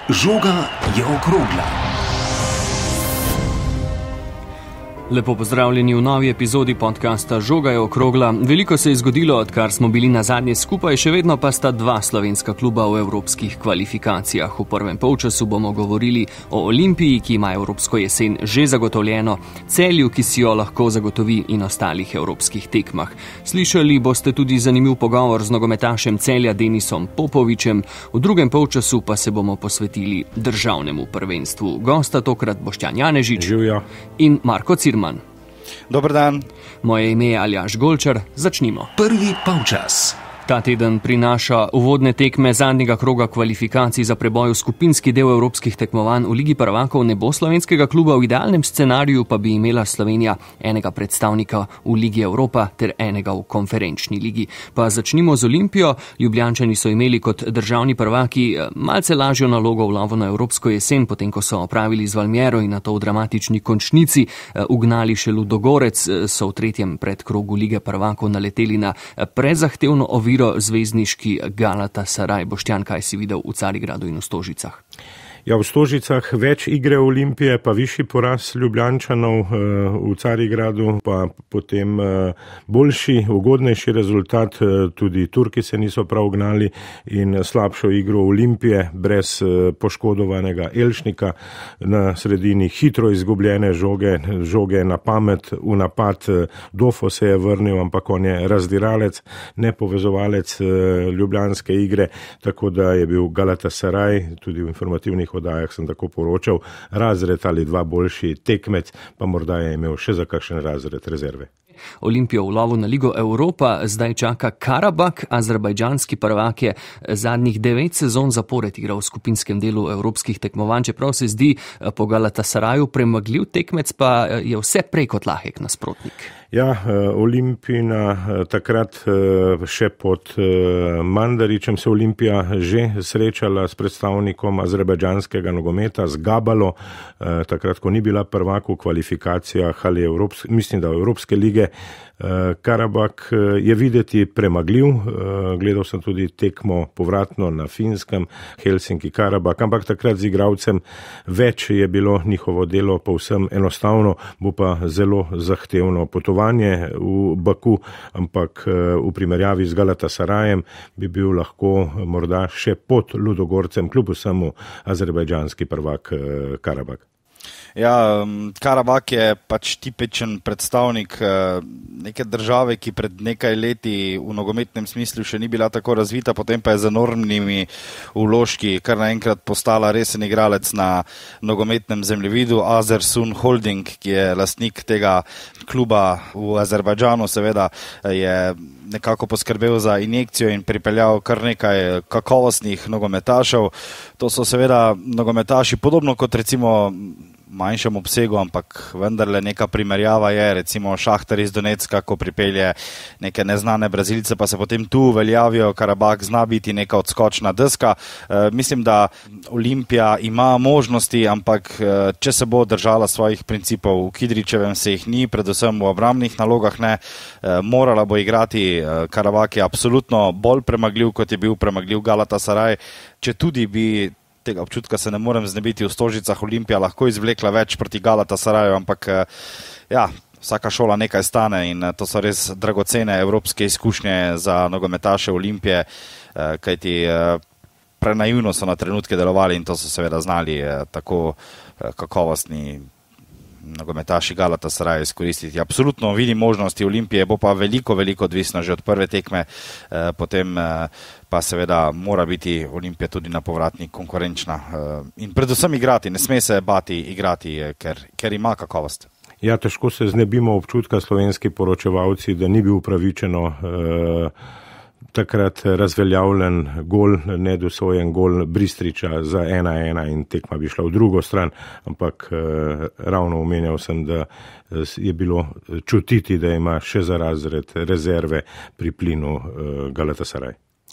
Žoga je okrogla. Lepo pozdravljeni v novi epizodi podcasta Žoga je okrogla. Veliko se je zgodilo, odkar smo bili nazadnje skupaj, še vedno pa sta dva slovenska kluba v evropskih kvalifikacijah. V prvem polčasu bomo govorili o Olimpiji, ki ima evropsko jesen že zagotovljeno, Celju, ki si jo lahko zagotovi, in ostalih evropskih tekmah. Slišali boste tudi zanimiv pogovor z nogometašem Celja Denisom Popovičem, v drugem polčasu pa se bomo posvetili državnemu prvenstvu. Gosta tokrat Boštjan Janežič in Marko Cirman. Dober dan. Moje ime je Aljaž Golčar. Začnimo. Prvi polčas. Ta teden prinaša uvodne tekme zadnjega kroga kvalifikacij za preboj v skupinski del evropskih tekmovanj. V Ligi prvakov ne bo slovenskega kluba, v idealnem scenariju pa bi imela Slovenija enega predstavnika v Ligi Evropa ter enega v konferenčni ligi. Pa začnimo z Olimpijo. Ljubljančani so imeli kot državni prvaki malce lažjo nalogo v lovu na evropsko jesen, potem ko so opravili z Valmiero in nato v dramatični končnici ugnali še Ludogorec, so v tretjem predkrogu Lige prvakov naleteli na prezahtevno oviro zvezdniški Galatasaray. Boštjan, kaj si videl v Carigradu in v Stožicah? Ja, v Stožicah več igre Olimpije, pa višji poraz Ljubljančanov, v Carigradu pa potem boljši, ugodnejši rezultat, tudi Turki se niso prav gnali in slabšo igro Olimpije brez poškodovanega Elšnika na sredini, hitro izgubljene žoge na pamet, v napad. Dofo se je vrnil, ampak on je razdiralec, ne povezovalec ljubljanske igre, tako da je bil Galatasaray tudi v informativnih oddajah sem tako poročal, razred ali dva boljši tekmec, pa morda je imel še za kakšen razred rezerve. Olimpijo v lovu na Ligo Evropa zdaj čaka Karabak, azerbajdžanski prvak je zadnjih 9 sezon zapored igral v skupinskem delu evropskih tekmovanj, čeprav se zdi po Galatasaraju premagljiv tekmec, pa je vse prej kot lahek nasprotnik. Ja, Olimpijina takrat še pod Mandaričem se Olimpija že srečala s predstavnikom azerbajdžanskega nogometa, z Gabalo, takrat, ko ni bila prvak v kvalifikacijah ali mislim, da v Evropske lige. Karabak je videti premagljiv, gledal sem tudi tekmo povratno na Finskem, Helsinki Karabak, ampak takrat z igralcem več je bilo njihovo delo povsem enostavno, bo pa zelo zahtevno potovanje v Baku, ampak v primerjavi z Galatasarajem bi bil lahko morda še pod Ludogorcem, kljub vsemu azerbajdžanski prvak Karabak. Ja, Karabak je pač tipičen predstavnik neke države, ki pred nekaj leti v nogometnem smislu še ni bila tako razvita, potem pa je z enormnimi vložki kar naenkrat postala resen igralec na nogometnem zemljevidu. Azersun Holding, ki je lastnik tega kluba v Azerbajdžanu, seveda je nekako poskrbel za injekcijo in pripeljal kar nekaj kakovostnih nogometašev. To so seveda nogometaši, podobno kot recimo manjšem obsegu, ampak vendarle neka primerjava je, recimo Šahtar iz Donecka, ko pripelje neke neznane Brazilce, pa se potem tu uveljavijo. Karabak zna biti neka odskočna deska. Mislim, da Olimpija ima možnosti, ampak če se bo držala svojih principov, v Kidričevem se jih ni, predvsem v obrambnih nalogah ne, morala bo igrati. Karabak je absolutno bolj premagljiv, kot je bil premagljiv Galatasaray, če tudi bi, tega občutka se ne morem znebiti, v Stožicah Olimpija lahko izvlekla več proti Galatasaraju, ampak ja, vsaka šola nekaj stane in to so res dragocene evropske izkušnje za nogometaše Olimpije, kajti prenaivno so na trenutke delovali in to so seveda znali tako kakovostni nogometaši Galatasaraya izkoristiti. Absolutno vidim možnosti Olimpije, bo pa veliko odvisno že od prve tekme, potem pa seveda mora biti Olimpija tudi na povratnik konkurenčna in predvsem igrati, ne sme se bati igrati, ker ima kakovost. Ja, težko se znebimo občutka slovenski poročevalci, da ni bil upravičeno takrat razveljavljen gol, nedosojen gol Bristriča za 1-1 in tekma bi šla v drugo stran, ampak ravno omenjal sem, da je bilo čutiti, da ima še za razred rezerve pri plinu Galatasaray.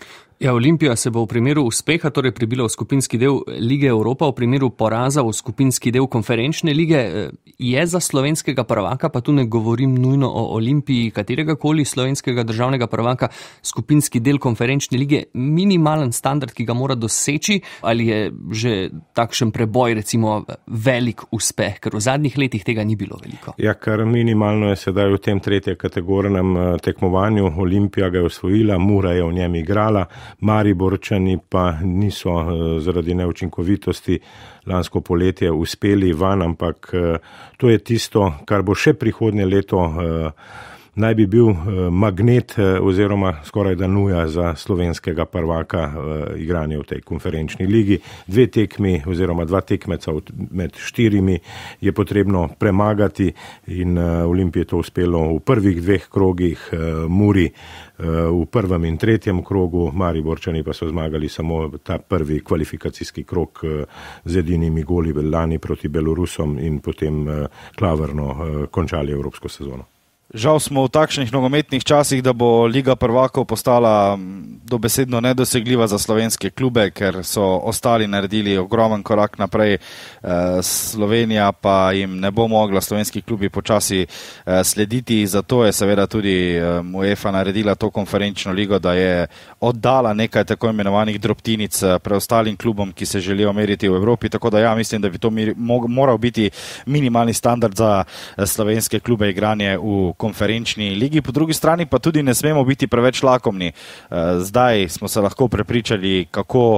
Ja, Olimpija se bo v primeru uspeha torej prebila v skupinski del Lige Evropa, v primeru poraza v skupinski del konferenčne lige. Je za slovenskega prvaka, pa tu ne govorim nujno o Olimpiji, kateregakoli slovenskega državnega prvaka, skupinski del konferenčne lige minimalen standard, ki ga mora doseči, ali je že takšen preboj recimo velik uspeh, ker v zadnjih letih tega ni bilo veliko? Ja, kar minimalno je sedaj v tem tretje kategornem tekmovanju. Olimpija ga je osvojila, Mura je v njem igrala, Mariborčani pa niso zaradi neučinkovitosti lansko poletje uspeli van, ampak to je tisto, kar bo še prihodnje leto naj bi bil magnet oziroma skoraj da nuja za slovenskega prvaka igranje v tej konferenčni ligi. 2 tekmi oziroma 2 tekmeca med 4 je potrebno premagati in Olimpiji je to uspelo v prvih 2 krogih, Muri v prvem in tretjem krogu, Mariborčani pa so zmagali samo ta prvi kvalifikacijski krog z edinimi goli lani proti Belorusom in potem klavrno končali evropsko sezono. Žal smo v takšnih nogometnih časih, da bo Liga prvakov postala dobesedno nedosegljiva za slovenske klube, ker so ostali naredili ogromen korak naprej. Slovenija pa jim ne bo mogla, slovenski klubi počasi slediti. Zato je seveda tudi UEFA naredila to konferenčno ligo, da je oddala nekaj tako imenovanih drobtinic preostalim klubom, ki se želijo meriti v Evropi. Tako da ja, mislim, da bi to moral biti minimalni standard za slovenske klube igranje v konferenčni ligi. Po drugi strani pa tudi ne smemo biti preveč lakomni. Zdaj smo se lahko prepričali, kako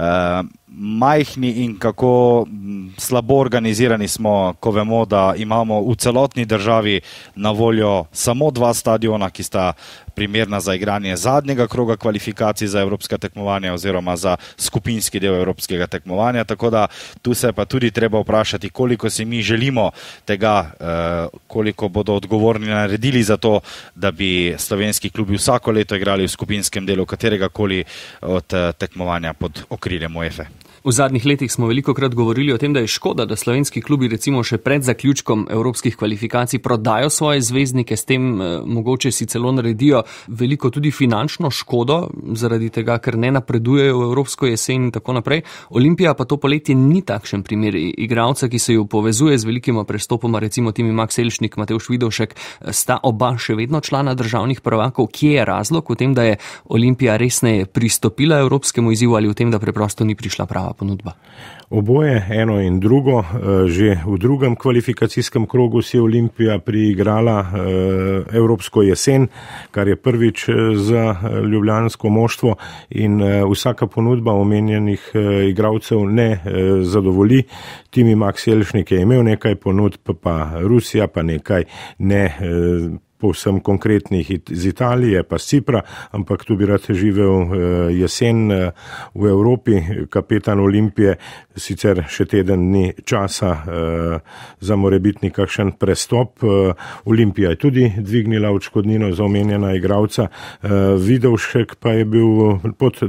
majhni in kako slabo organizirani smo, ko vemo, da imamo v celotni državi na voljo samo 2 stadiona, ki sta primerna za igranje zadnjega kroga kvalifikacij za evropska tekmovanja oziroma za skupinski del evropskega tekmovanja. Tako da tu se pa tudi treba vprašati, koliko si mi želimo tega, koliko bodo odgovorni naredili za to, da bi slovenski klubi vsako leto igrali v skupinskem delu kateregakoli od tekmovanja pod okriljem UEFA. V zadnjih letih smo velikokrat govorili o tem, da je škoda, da slovenski klubi recimo še pred zaključkom evropskih kvalifikacij prodajo svoje zvezdnike, s tem mogoče si celo naredijo veliko tudi finančno škodo, zaradi tega, ker ne napredujejo v evropsko jesen in tako naprej. Olimpija pa to poletje ni takšen primer. Igralca, ki se jo povezuje z velikima prestopoma, recimo Timi Max Elšnik, Matevž Vidovšek, sta oba še vedno člana državnih prvakov. Kje je razlog v tem, da je Olimpija resneje pristopila evropskemu izzivu ali v tem, da preprosto ni prišla prava ponudba? Oboje, eno in drugo. Že v drugem kvalifikacijskem krogu si je Olimpija priigrala evropsko jesen, kar je prvič za ljubljansko moštvo, in vsaka ponudba omenjenih igralcev ne zadovolji. Timi Max Elšnik je imel nekaj ponudb, pa Rusija, pa nekaj ne povsem konkretnih iz Italije, pa z Cipra, ampak tu bi rad živel jesen v Evropi. Kapetan Olimpije sicer še teden dni časa za morebitni kakšen prestop. Olimpija je tudi dvignila odškodnino za omenjena igralca. Vidovšek pa je bil pod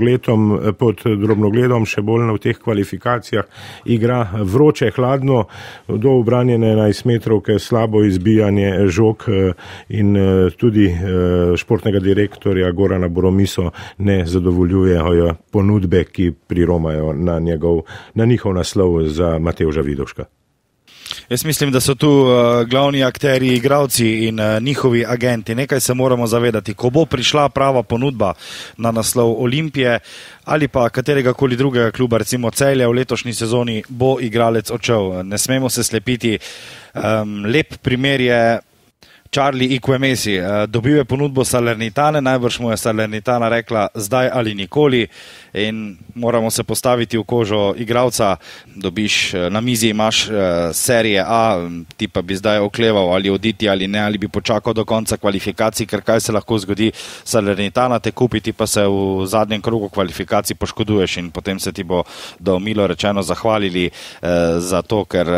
drobnogledom še bolj v teh kvalifikacijah. Igra vroče, hladno, do ubranjene 11 metrovke, slabo izbijanje žog in tudi športnega direktorja Gorana Boromiso ne zadovoljujejo ponudbe, ki priromajo na njihov naslov za Matevža Vidovška. Jaz mislim, da so tu glavni akteri, igralci in njihovi agenti. Nekaj se moramo zavedati, ko bo prišla prava ponudba na naslov Olimpije ali pa kateregakoli drugega kluba, recimo Celja v letošnji sezoni, bo igralec odšel. Ne smemo se slepiti. Lep primer je Charlie Iquemesi. Dobil je ponudbo Salernitane, najbrž mu je Salernitana rekla zdaj ali nikoli, in moramo se postaviti v kožo igralca. Dobiš na mizi, imaš serije A, ti pa bi zdaj okleval ali oditi ali ne, ali bi počakal do konca kvalifikacij, ker kaj se lahko zgodi, Salernitana te kupiti, pa se v zadnjem krogu kvalifikacij poškoduješ in potem se ti bo milo rečeno zahvalili za to, ker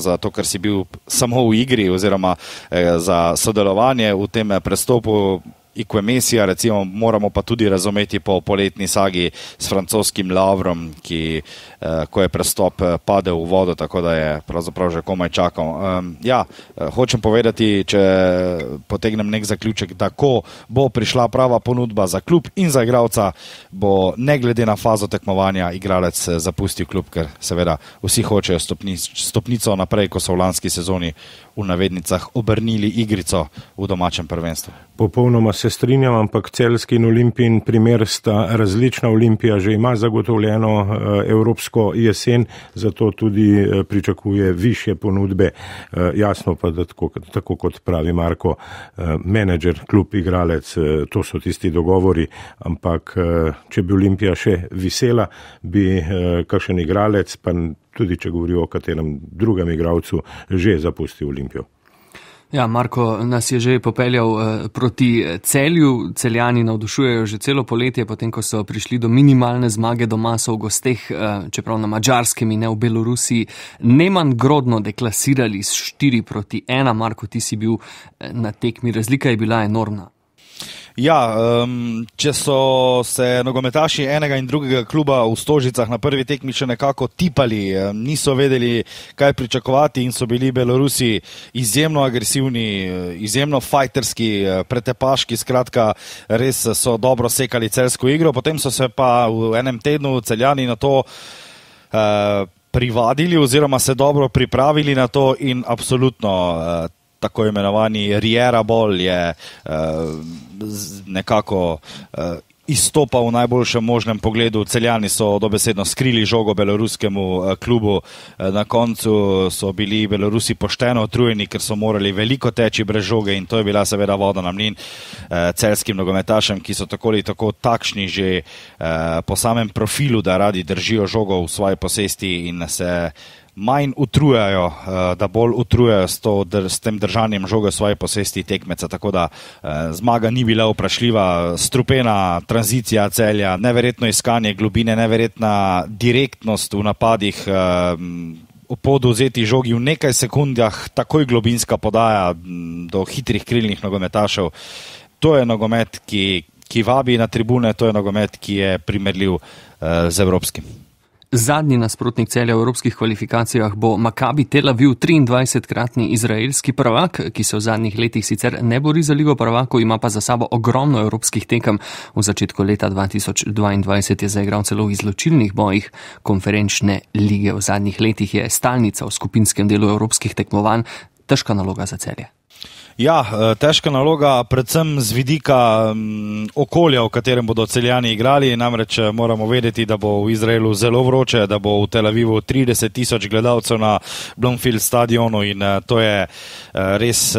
si bil samo v igri oziroma za sodelovanje v tem prestopu. Ikve Mesija, recimo, moramo pa tudi razumeti po poletni sagi s francoskim Lavrom, ki, ko je prestop padel v vodo, tako da je pravzaprav že komaj čakal. Hočem povedati, če potegnem nek zaključek, da ko bo prišla prava ponudba za klub in za igralca, bo ne glede na fazo tekmovanja igralec zapustil klub, ker seveda vsi hočejo stopnico naprej, ko so v lanski sezoni v navednicah obrnili igrico v domačem prvenstvu. Popolnoma se strinjam, ampak Celjski in Olimpijin primer sta različna. Olimpija že ima zagotovljeno evropsko jesen, zato tudi pričakuje višje ponudbe. Jasno pa, da tako kot pravi Marko, menedžer, klub, igralec, to so tisti dogovori, ampak če bi Olimpija še visela, bi kakšen igralec, pa tudi če govori o katerem drugem igralcu, že zapustil Olimpijo. Ja, Marko nas je že popeljal proti Celju. Celjani navdušujejo že celo poletje, potem ko so prišli do minimalne zmage doma, so v gosteh, čeprav na Madžarskem in ne v Belorusiji, nemanj grodno deklasirali s 4-1. Marko, ti si bil na tekmi, razlika je bila enormna. Ja, če so se nogometaši enega in drugega kluba v Stožicah na prvi tekmi še nekako tipali, niso vedeli, kaj pričakovati in so bili Belorusi izjemno agresivni, izjemno fajterski, pretepaški, skratka, res so dobro sekali celjsko igro, potem so se pa v enem tednu Celjani na to privadili oziroma se dobro pripravili na to in absolutno tako imenovani Riera Ball je nekako izstopal v najboljšem možnem pogledu. Celjani so dobesedno skrili žogo beloruskemu klubu. Na koncu so bili Belorusi pošteno utrujeni, ker so morali veliko teči brez žoge in to je bila seveda voda na mlin celjskim nogometašem, ki so tako ali tako takšni že po samem profilu, da radi držijo žogo v svoji posesti in se manj utrujajo, da bolj utrujajo s tem držanjem žoge v svoji posesti tekmeca, tako da zmaga ni bila vprašljiva, strupena tranzicija Celja, neverjetno iskanje globine, neverjetna direktnost v napadih, po dovzeti žogi v nekaj sekundah, takoj globinska podaja do hitrih krilnih nogometašev. To je nogomet, ki vabi na tribune, to je nogomet, ki je primerljiv z evropskim. Zadnji nasprotnik Celja v evropskih kvalifikacijah bo Maccabi Tel Aviv, 23-kratni izraelski prvak, ki se v zadnjih letih sicer ne bori za Ligo prvakov, ima pa za sabo ogromno evropskih tekem. V začetku leta 2022 je zaigral celo v izločilnih bojih konferenčne lige. V zadnjih letih je stalnica v skupinskem delu evropskih tekmovanj. Težka naloga za Celje. Ja, težka naloga, predvsem z vidika okolja, v katerem bodo Celjani igrali. Namreč moramo vedeti, da bo v Izraelu zelo vroče, da bo v Tel Avivu 30,000 gledalcev na Bloomfield stadionu in to je res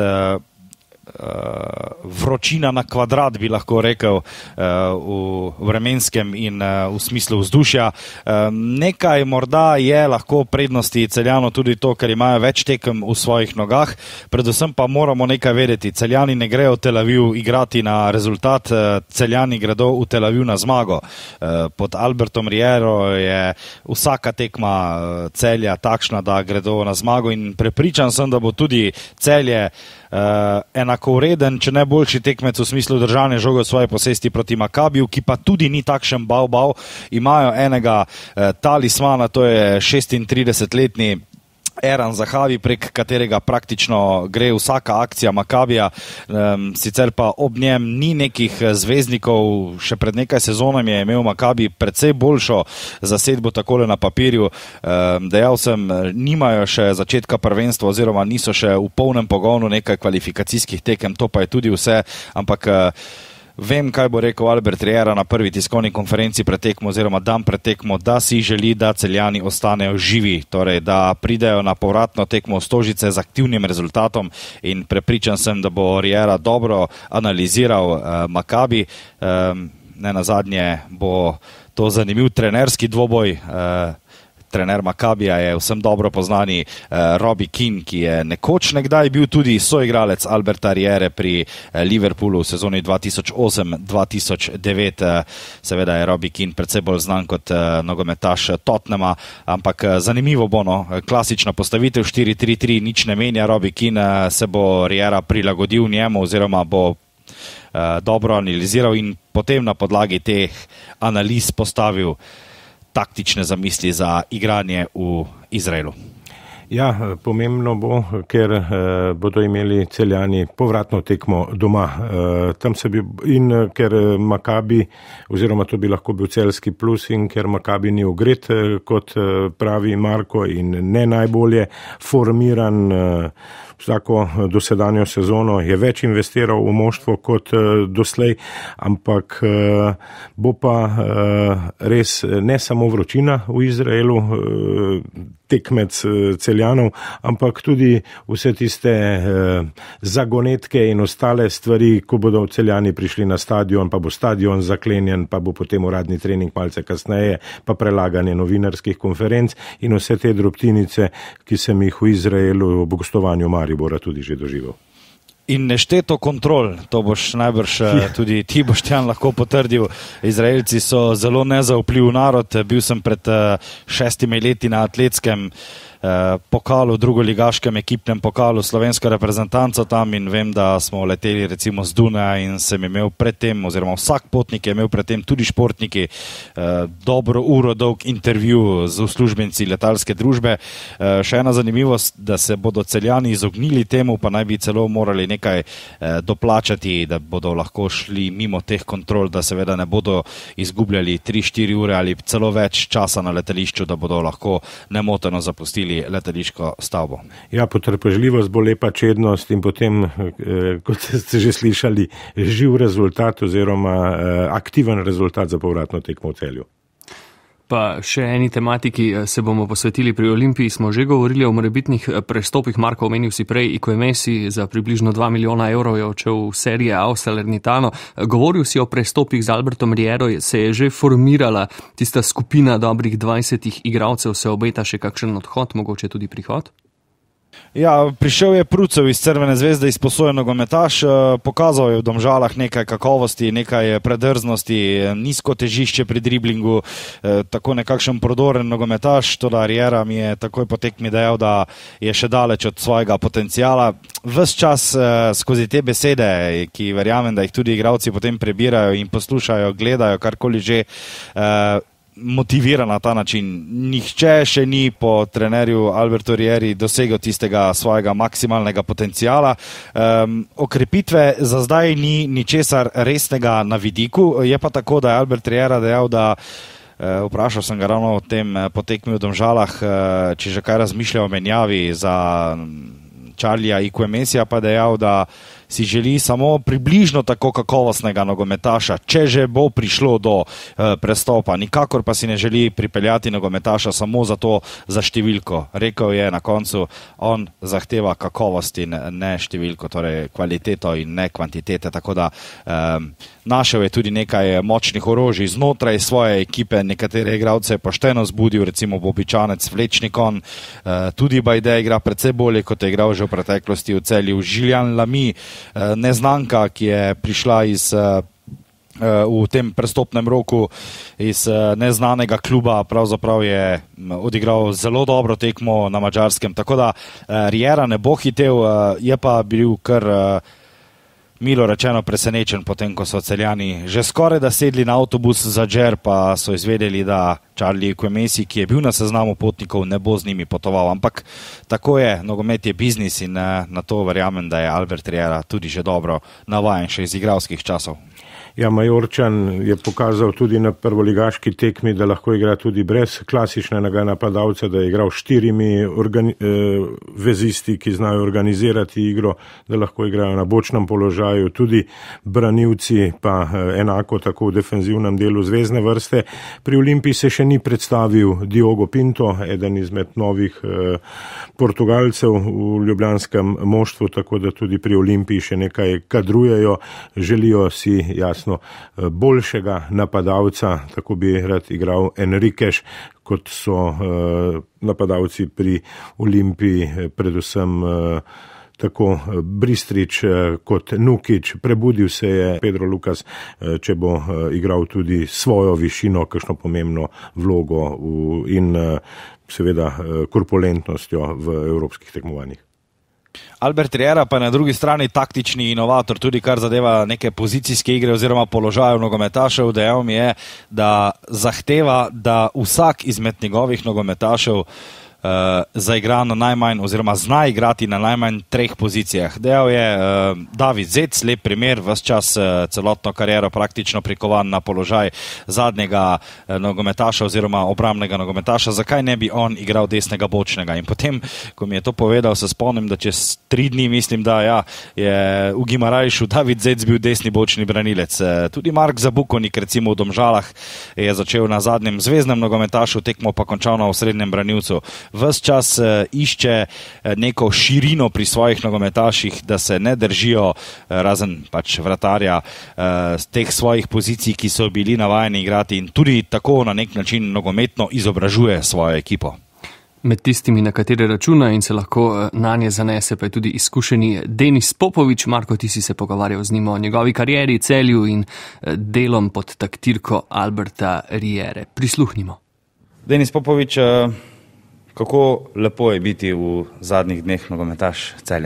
vročina na kvadrat, bi lahko rekel, v vremenskem in v smislu vzdušja. Nekaj morda je lahko prednosti Celjanov tudi to, ker imajo več tekem v svojih nogah, predvsem pa moramo nekaj vedeti. Celjani ne grejo v Tel Aviv igrati na rezultat, Celjani gredo v Tel Aviv na zmago. Pod Albertom Riero je vsaka tekma Celja takšna, da gredo na zmago in prepričan sem, da bo tudi Celje enakovreden, če ne boljši tekmec v smislu držanja žoge v svoji posesti proti Maccabiju, ki pa tudi ni takšen bav. Imajo enega talismana, to je 36-letni Eran Zahavi, prek katerega praktično gre vsaka akcija Maccabija, sicer pa ob njem ni nekih zvezdnikov. Še pred nekaj sezonami je imel Maccabi precej boljšo zasedbo takole na papirju. Dejal sem, nimajo še začetka prvenstva oziroma niso še v polnem pogonu nekaj kvalifikacijskih tekem, to pa je tudi vse, ampak vem, kaj bo rekel Albert Riera na prvi tiskovni konferenci pred tekmo oziroma dan pred tekmo, da si želi, da Celjani ostanejo živi, torej da pridejo na povratno tekmo v Stožice z aktivnim rezultatom in prepričan sem, da bo Riera dobro analiziral Maccabi. Ne nazadnje bo to zanimiv trenerski dvoboj. Trener Maccabija je vsem dobro poznani Robbie Keane, ki je nekoč nekdaj bil tudi soigralec Alberta Riere pri Liverpoolu v sezoni 2008-2009. Seveda je Robbie Keane predvsej bolj znan kot nogometaš Tottenhama, ampak zanimivo bo, no, klasična postavitev 4-3-3, nič ne menja. Robbie Keane se bo Riera prilagodil njemu oziroma bo dobro analiziral in potem na podlagi teh analiz postavil taktične zamisli za igranje v Izraelu. Ja, pomembno bo, ker bodo imeli Celjani povratno tekmo doma. In ker Makabi, oziroma to bi lahko bil celjski plus, in ker Makabi ni ogret, kot pravi Marko, in ne najbolje formiran vsako dosedanjo sezono, je več investiral v moštvo kot doslej, ampak bo pa res ne samo vročina v Izraelu, tekmec Celjanov, ampak tudi vse tiste zagonetke in ostale stvari, ko bodo Celjani prišli na stadion, pa bo stadion zaklenjen, pa bo potem uradni trening malce kasneje, pa prelaganje novinarskih konferenc in vse te drobtinice, ki sem jih v Izraelu v gostovanju Maribora tudi že doživel. In nešteto kontrol, to boš najbrž tudi ti, Boštjan, lahko potrdil. Izraelci so zelo nezaupljiv narod. Bil sem pred 6 leti na atletskem pokalu, drugoligaškem ekipnem pokalu slovensko reprezentanco tam in vem, da smo leteli recimo z Dunaja in sem imel predtem, oziroma vsak potnik je imel predtem, tudi športniki, dobro uro dolg intervju z uslužbenci letalske družbe. Še ena zanimivost, da se bodo Celjani izognili temu, pa naj bi celo morali nekaj doplačati, da bodo lahko šli mimo teh kontrol, da seveda ne bodo izgubljali 3-4 ure ali celo več časa na letališču, da bodo lahko nemoteno zapustili letališko stavbo. Ja, potrpežljivost bo lepa čednost in potem, kot ste že slišali, živ rezultat oziroma aktiven rezultat za povratno tekmo v Celju. Pa še eni tematiki se bomo posvetili pri Olimpiji. Smo že govorili o morebitnih prestopih. Marko, omenil si prej Iko Messi, za približno 2 milijona evrov je odšel v serije A Salernitano. Govoril si o prestopih z Albertom Riero, se je že formirala tista skupina dobrih 20 igralcev, se obeta še kakšen odhod, mogoče tudi prihod? Ja, prišel je Prucev iz Crvene zvezde, izposojen nogometaš, pokazal je v Domžalah nekaj kakovosti, nekaj predrznosti, nizko težišče pri driblingu, tako nekakšen prodoren nogometaš, toda Riera mi je takoj po tekmi dejal, da je še daleč od svojega potencijala. Ves čas skozi te besede, ki verjamem, da jih tudi igralci potem prebirajo in poslušajo, gledajo, karkoli že, motivira na ta način. Nihče še ni po trenerju Albertu Rieri dosegel tistega svojega maksimalnega potencijala. Okrepitve za zdaj ni ničesar resnega na vidiku, je pa tako, da je Albert Riera dejal, da vprašal sem ga ravno o tem po tekmi v Domžalah, če že kaj razmišlja o menjavi za Charlija Iko Messija, pa dejal, da si želi samo približno tako kakovostnega nogometaša, če že bo prišlo do prestopa. Nikakor pa si ne želi pripeljati nogometaša samo za številko. Rekel je na koncu, on zahteva kakovost in ne številko, torej kvaliteto in ne kvantitete. Tako da našel je tudi nekaj močnih orožij znotraj svoje ekipe, nekatere igralce je pošteno zbudil, recimo Bobičanec, Vlečnikon, tudi Bajde igra precej bolje, kot je igral že v preteklosti v Celju. Žiljan Lami, neznanka, ki je prišla v tem prestopnem roku iz neznanega kluba, pravzaprav je odigral zelo dobro tekmo na Madžarskem. Tako da Riera ne bo hitel, je pa bil kar milo rečeno presenečen potem, ko so Celjani že skoraj da sedli na avtobus za Džer, pa so izvedeli, da Charlie Iko Messi, ki je bil na seznamu potnikov, ne bo z njimi potoval. Ampak tako je, nogomet je biznis in na to verjamem, da je Albert Riera tudi že dobro navajen še iz igralskih časov. Ja, Majorčan je pokazal tudi na prvoligaški tekmi, da lahko igra tudi brez klasičnega napadalca, da je igral 4 vezisti, ki znajo organizirati igro, da lahko igrajo na bočnem položaju, tudi branilci, pa enako tako v defenzivnem delu zvezne vrste. Pri Olimpiji se še ni predstavil Diogo Pinto, eden izmed novih Portugalcev v ljubljanskem moštvu, tako da tudi pri Olimpiji še nekaj kadrujejo, želijo si jasno boljšega napadalca, tako bi rad igral Enriquez, kot so napadalci pri Olimpiji, predvsem tako Bristrič kot Nukić. Prebudil se je Pedro Lucas, če bo igral tudi svojo višino, kakšno pomembno vlogo in seveda korpulentnostjo v evropskih tekmovanjih. Albert Riera pa je na drugi strani taktični inovator, tudi kar zadeva neke pozicijske igre oziroma položajev nogometašev. Dejal mi je, da zahteva, da vsak izmed njegovih nogometašev zaigra na najmanj oziroma zna igrati na najmanj 3 pozicijah. Dejal je David Zec, lep primer, ves čas celotno kariero praktično prikovan na položaj zadnjega nogometaša oziroma obrambnega nogometaša. Zakaj ne bi on igral desnega bočnega? In potem, ko mi je to povedal, se spomnim, da čez 3 dni mislim, da je v Gimarajšu David Zec bil desni bočni branilec. Tudi Mark Zabukonik, recimo v Domžalah, je začel na zadnjem zvezdnem nogometašu, tekmo pa končal na osrednjem branilcu. Ves čas išče neko širino pri svojih nogometaših, da se ne držijo, razen pač vratarja, teh svojih pozicij, ki so bili navajeni igrati, in tudi tako na nek način nogometno izobražuje svojo ekipo. Med tistimi, na katere računa in se lahko nanje zanese, pa je tudi izkušeni Denis Popovič. Marko, ti si se pogovarjal z njim o njegovi karieri, Celju in delom pod taktirko Alberta Riere. Prisluhnimo. Denis Popovič, kako lepo je biti v zadnjih dneh nogometaš Celja?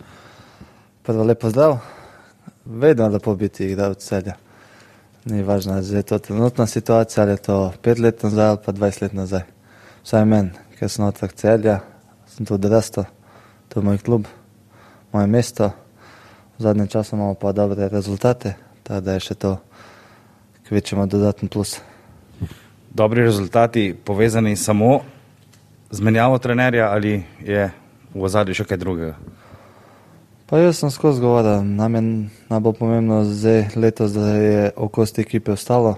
Prvo lepo zdrav. Vedno lepo biti igralec Celja. Ni važno, da je to trenutna situacija, ali je to 5 let nazaj ali pa 20 let nazaj. Vsaj meni, ker sem otrok Celja, sem tu odrastel, to je moj klub, moje mesto. V zadnjem času imamo pa dobre rezultate, tako da je še to kvečemo dodatni plus. Dobri rezultati povezani samo z menjavo trenerja ali je v ozadju še kaj drugega? Pa jaz sem skozi govoril, nam je najbolj pomembno zdaj letos, da je okoli ekipe ostalo.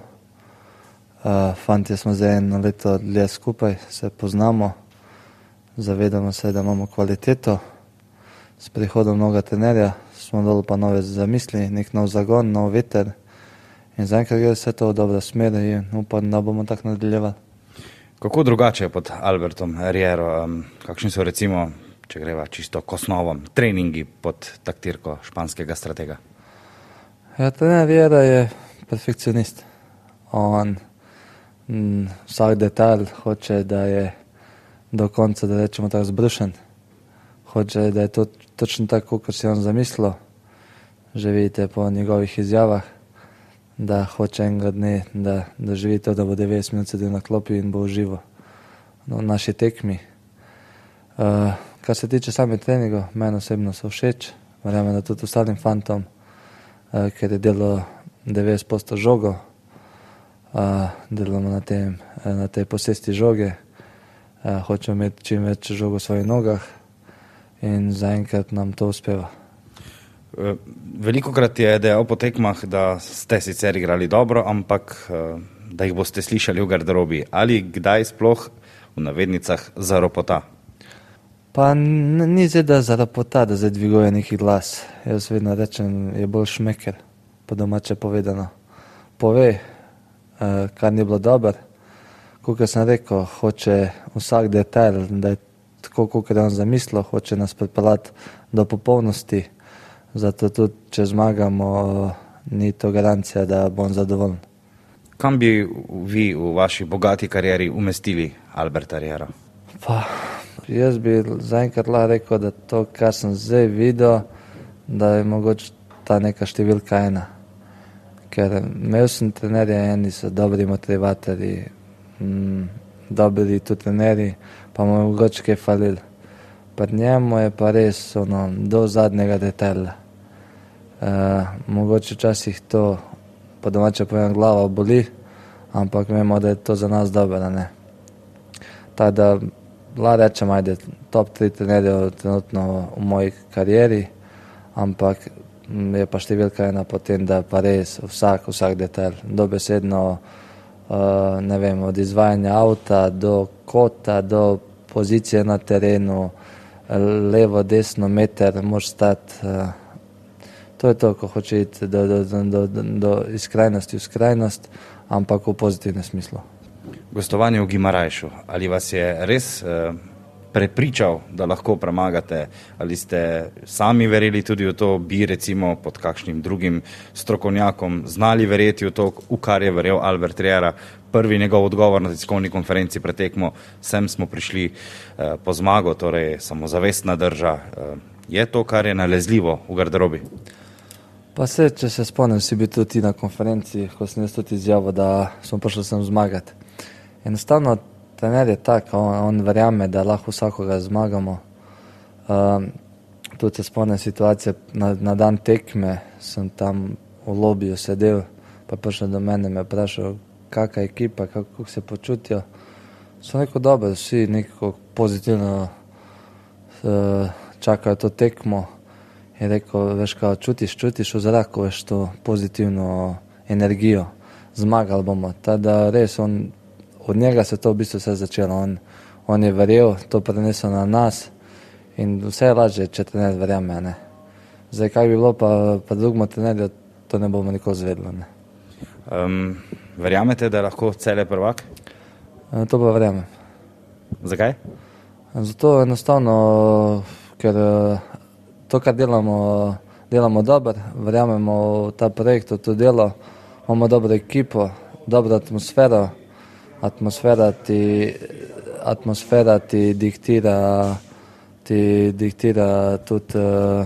Fantje smo zdaj 1 leto dlje skupaj, se poznamo, zavedamo se, da imamo kvaliteto. S prihodom novega trenerja smo dolo pa nove zamisli, nek nov zagon, nov veter. In zaenkrat gre vse to v dobro smer in upam, da bomo tako nadaljevali. Kako drugače je pod Albertom Riero? Kakšni so recimo, če greva čisto k osnovam, treningi pod taktirko španskega stratega? Ja, trener Riera je perfekcionist. On vsak detalj hoče, da je do konca, da rečemo tako, zbrušen. Hoče, da je to točno tako, kot si on zamislil. Že vidite po njegovih izjavah, da hoče enega dne, da doživi to, da bo 90 minut sedel na klopi in bo užival v naši tekmi. Kar se tiče samih treningov, meni osebno so všeč, verjamem, da tudi ostalim fantom, ker je delo 90% žogo, delamo na tej posesti žoge, hočemo imeti čim več žogo v svojih nogah in zaenkrat nam to uspeva. Velikokrat je dejal po tekmah, da ste sicer igrali dobro, ampak da jih boste slišali v garderobi. Ali kdaj sploh v navednicah zaropota? Pa ni zdaj, da zaropota, da zdaj dviguje neki glas. Jaz vedno rečem, je bolj šmeker, po domače povedano. Pove, kar ni bilo dobro. Kot sem rekel, hoče vsak detajl, da je tako, kot je on zamislil, hoče nas pripeljati do popolnosti. Zato tudi, če zmagamo, ni to garancija, da bom zadovoljen. Kam bi vi v vaši bogati karieri umestili Alberta Riera? Pa, jaz bi zaenkrat lahko rekel, da to, kar sem zdaj videl, da je mogoče ta neka številka 1. Ker imel sem trenerje, eni so dobri motivatorji, dobri tudi trenerji, pa mu je mogoče kaj falil. Pri njemu je pa res do zadnjega detajla. Mogoče včasih to, po domače povem, glava boli, ampak vemo, da je to za nas dobro, ne. Tako da, lahko rečem, ajde, top 3 trenerjev trenutno v moji karieri, ampak je pa številka 1 potem, da pa res vsak detajl, dobesedno, ne vem, od izvajanja avta do kota, do pozicije na terenu, levo, desno, meter, moraš stati. To je to, ko hoče iti do izkrajnosti v skrajnost, ampak v pozitivnem smislu. Gostovanje v Gimarajšu, ali vas je res prepričal, da lahko premagate, ali ste sami verjeli tudi v to, bi recimo pod kakšnim drugim strokovnjakom znali verjeti v to, v kar je verjel Albert Riera? Prvi njegov odgovor na tiskovni konferenci pred tekmo, sem smo prišli po zmago, torej samozavestna drža, Je to, kar je nalezljivo v garderobi? Pa se, če se spomnim, si bil tudi na konferenci, ko sem jaz tudi izjavil, da smo prišli sem zmagati. Enostavno, trener je tak, on verjame, da lahko vsakoga zmagamo. Tudi se spomnim situacije, na dan tekme sem tam v lobiju sedel, pa prišel do mene, me vprašal, kakva je ekipa, kako se počutijo. So neko dobro, vsi neko pozitivno čakajo to tekmo. Je rekel, veš kao, čutiš v zraku, veš to pozitivno energijo, zmagali bomo. Tada res, od njega se to v bistvu vse začelo. On je verjel, to prenesel na nas in vse je lažje, če trener verjame, ne. Zdaj, kaj bi bilo pa drugemu trenerju, to ne bomo nikoli zvedlo, ne. Verjamete, da je lahko Celje prvak? To pa verjamem. Zakaj? Zato enostavno, ker to, kar delamo dobro, verjamemo v ta projekt, v to delo, imamo dobro ekipo, dobro atmosfero, atmosfera ti diktira tudi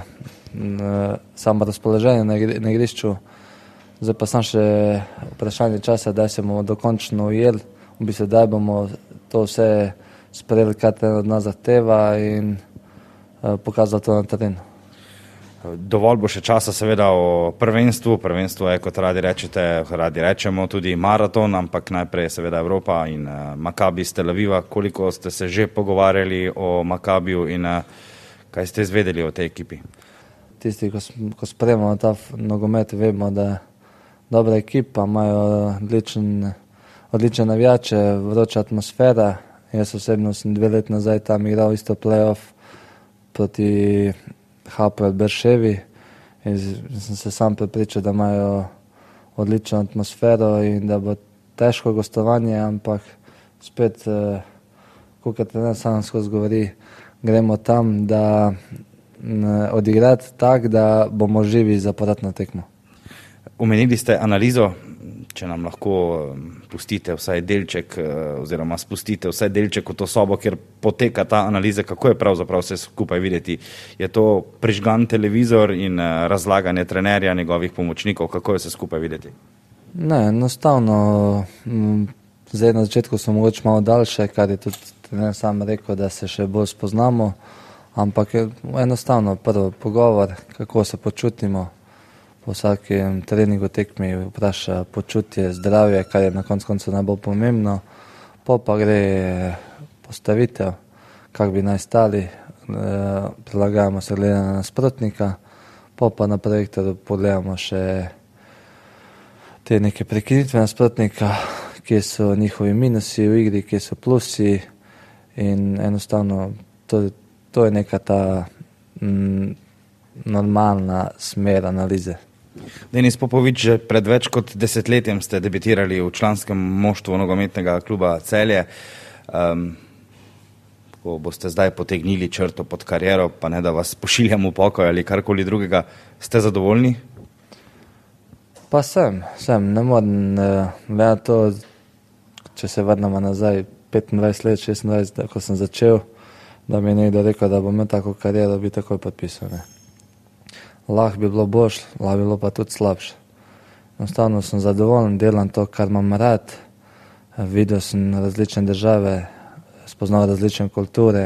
samo razpoloženje na igrišču. Zdaj pa sam še vprašanje časa, da se bomo dokončno ujeli, v bistvu, da bomo to vse sprejeli, kar trener od nas zahteva in pokazali to na terenu. Dovolj bo še časa seveda o prvenstvu. Prvenstvo je, kot radi rečemo, tudi maraton, ampak najprej seveda Evropa in Makabi iz Tel Aviva. Koliko ste se že pogovarjali o Makabiju in kaj ste izvedeli o tej ekipi? Tisti, ko spremljamo ta nogomet, vemo, da dobra ekipa, imajo odlične navijače, vroča atmosfera. Jaz osebno sem 2 leti nazaj tam igral isto play-off proti Hapoel Berševi in sem se sam prepričal, da imajo odlično atmosfero in da bo težko gostovanje, ampak spet, kot trener sam skozi govori, gremo tam, da odigrati tak, da bomo živi za povratno tekmo. Omenili ste analizo, če nam lahko pustite vsaj delček oziroma spustite vsaj delček v to sobo, kjer poteka ta analiza, kako je pravzaprav vse skupaj videti. Je to prižgan televizor in razlaganje trenerja, njegovih pomočnikov, kako je vse skupaj videti? Ne, enostavno, zdaj na začetku so mogoče malo daljše, kar je tudi trener sam rekel, da se še bolj spoznamo, ampak enostavno prvo pogovor, kako se počutimo. Po vsakem treningu tekmi vpraša počutje, zdravje, kar je na koncu najbolj pomembno. Pa gre postavitev, kako bi naj stali, prilagajamo se glede na nasprotnika, pa na projektorju pogledamo še te neke prekinitve nasprotnika, kje so njihovi minusi v igri, kje so plusi in enostavno to je neka ta normalna smer analize. Denis Popovič, že pred več kot 10 letjem ste debitirali v članskem moštvu nogometnega kluba Celje. Ko boste zdaj potegnili črto pod kariero, pa ne da vas pošiljam v pokoj ali karkoli drugega, ste zadovoljni? Pa sem, ne morem gledati to, če se vrnemo nazaj 25 let, 26, ko sem začel, da mi je nekdo rekel, da bom imel tako kariero, bi takoj podpisal, ne. Lahko bi bilo boljše, lahko bi bilo pa tudi slabše. Enostavno sem zadovoljen, delam to, kar imam rad. Videl sem različne države, spoznal različne kulture.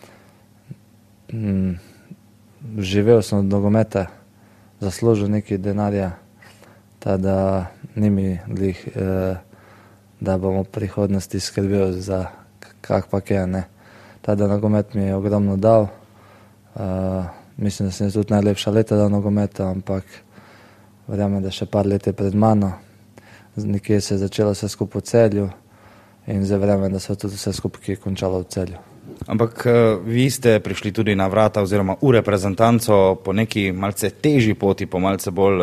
Živel sem od nogometa, zaslužil nekaj denarja, da ni mi glih, da bom v prihodnosti skrbel za kak pa kje, ne. Da nogomet mi je ogromno dal. Mislim, da sem tudi najlepša leta dal nogometa, ampak verjamem, da še par let je pred mano. Nekje se je začelo vse skupaj v Celju in zdaj verjamem, da se tudi vse skupaj, ki je končalo v Celju. Ampak vi ste prišli tudi na vrata oziroma v reprezentanco po neki malce težji poti, po malce bolj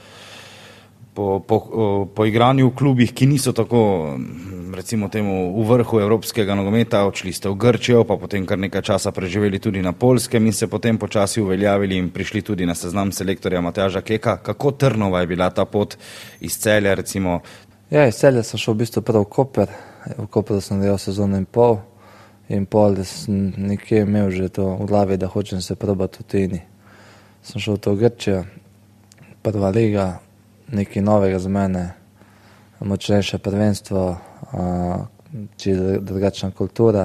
po igranju v klubih, ki niso tako, recimo temu, v vrhu evropskega nogometa. Odšli ste v Grčijo, pa potem kar nekaj časa preživeli tudi na Poljskem in se potem počasi uveljavili in prišli tudi na seznam selektorja Matjaža Keka. Kako trnova je bila ta pot iz Celja, recimo? Ja, iz Celja sem šel v bistvu prvo v Koper. V Koperu sem delal sezono in pol in pol sem nekje imel že to v glavi, da hočem se probati v tujini. Sem šel v Grčijo, prva liga, nekaj novega za mene, močnejše prvenstvo, čisto drugačna kultura.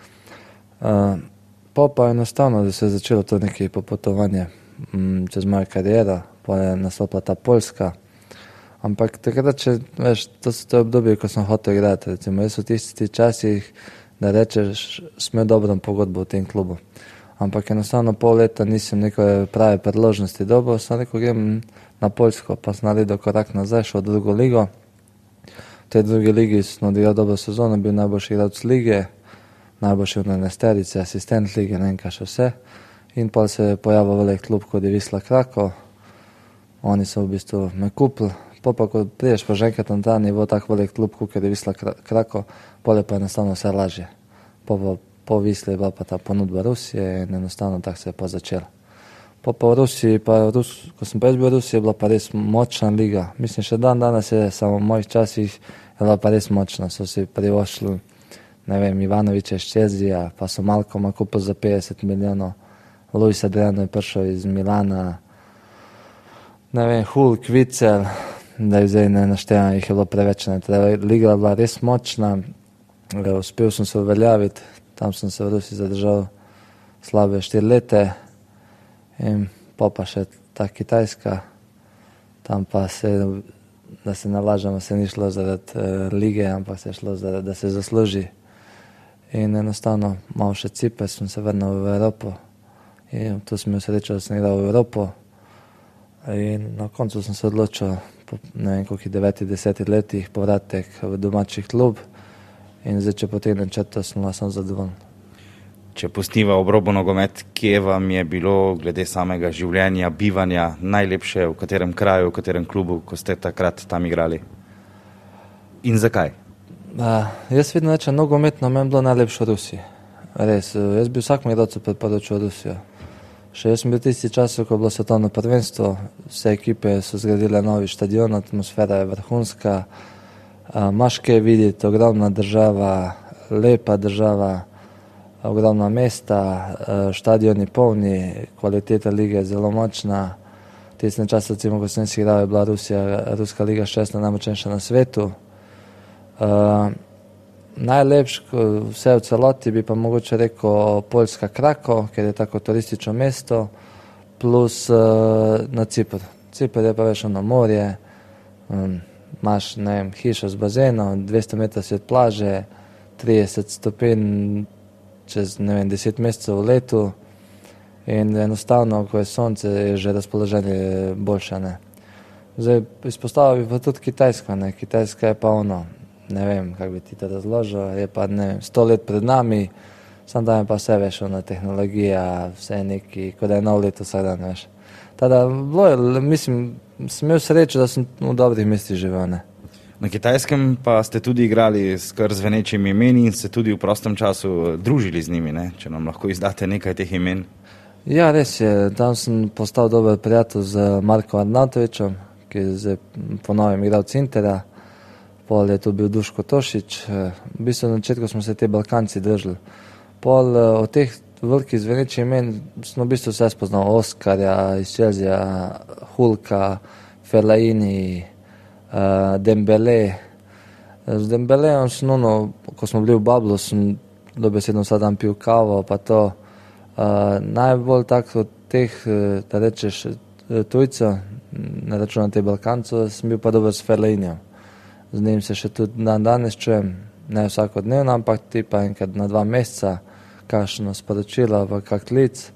Pa enostavno, da se je začelo to nekaj popotovanje čez mojo kariero, pa je nastopila ta Poljska. Ampak takrat, veš, to so to obdobje, ko sem hotel igrati. Recimo, jaz v tistih časih, da rečeš, smel dobro pogodbo v tem klubu. Ampak enostavno pol leta nisem neke prave priložnosti dobil, sem rekel, grem na Poljsko, pa sem naredil korak nazaj, šel v drugo ligo. V tej drugi ligi sem odigral dobro sezono, bil najboljši igralec lige, najboljši v enajsterici, asistent lige, ne vem kaj še vse. In pa se je pojavil velik klub, kot je Wisla Krakow. Oni so v bistvu me kupili. Pa ko priješ pa že enkrat na ta nivo, tak velik klub, kot je Wisla Krakow, pol je pa enostavno vse lažje. Po Wisli je bila pa ta ponudba Rusije in enostavno tako se je pa začelo. Pa v Rusiji, ko sem pa jaz bil v Rusiji, je bila pa res močna liga. Mislim, še danes je, samo v mojih časih je bila pa res močna. So si privošli, ne vem, Ivanovića iz Chelsea, pa so Malcoma kupili za 50 milijonov. Luis Adriano je prišel iz Milana, ne vem, Hulk, Witsel, da je zdaj ne naštevam, jih je bilo preveč. Liga je bila res močna, uspel sem se uveljaviti, tam sem se v Rusiji zadržal slabe 4 leta in pa še ta Kitajska, tam pa se, da se nalažemo, se ni šlo zaradi lige, ampak se je šlo zaradi, da se zasluži. In enostavno malo še Cipr, sem se vrnil v Evropo in tu sem imel srečo, da sem igral v Evropo in na koncu sem se odločil po ne vem koliko 9-10 letih povratek v domači klub in zdaj, če potegnem črto, sem zadovoljen. Če pustiva ob robu nogomet, kje vam je bilo glede samega življenja, bivanja najlepše, v katerem kraju, v katerem klubu, ko ste takrat tam igrali? In zakaj? Jaz vedno rečem, nogometno meni bilo najlepše v Rusiji. Res, jaz bi vsakmu igralcu priporočil Rusijo. Še jaz sem bil tisti čas, ko je bilo svetovno prvenstvo, vse ekipe so zgradile novi štadion, atmosfera je vrhunska, imaš kaj videti, ogromna država, lepa država, ogromna mesta, štadioni polni, kvaliteta lige je zelo močna. V tistem času, recimo, ko sem si igral, je bila Ruska liga 6. najmočnejša na svetu. Najlepše, vse v celoti, bi pa mogoče rekel Poljska Krakow, ker je tako turistično mesto, plus na Cipr. Cipr je pa veš ono morje, imaš, ne vem, hišo z bazenom, 200 metrov si od plaže, 30 stopinj čez, ne vem, 10 mesecev v letu in enostavno, ko je sonce, je že razpoloženje boljše, ne. Zdaj, izpostavil bi pa tudi Kitajsko, ne. Kitajska je pa ono, ne vem, kako bi ti to razložil, je pa, ne vem, 100 let pred nami, sam tam je pa vse, veš, ona tehnologija, vse neki, kot da je nov let vsak dan, veš. Tada, mislim, sem imel srečo, da sem v dobrih mestih živel, ne. Na Kitajskem pa ste tudi igrali s kar zvenečimi imeni in se tudi v prostem času družili z njimi, ne? Če nam lahko izdate nekaj teh imen. Ja, res je, tam sem postal dober prijatelj z Markom Arnautovićem, ki je zdaj po novem igralec Intera, pol je tu bil Duško Tošić, v bistvu na začetku smo se te Balkanci držali. Pol od teh velikih zvenečih imen smo v bistvu vse spoznal, Oskarja iz Chelsea, Hulka, Fellaini, Dembele. Z Dembelejem sem, ko smo bili v Bablu, sem dobesedno vsak dan pil kavo, pa to. Najbolj tako od teh, da rečeš, tujcev, ne računam te Balkancov, sem bil pa dober s Fellainijem. Z njim se še tudi danes čujem, ne vsakodnevno, ampak ti pa enkrat na 2 meseca, kakšno sporočilo, pa kak klic,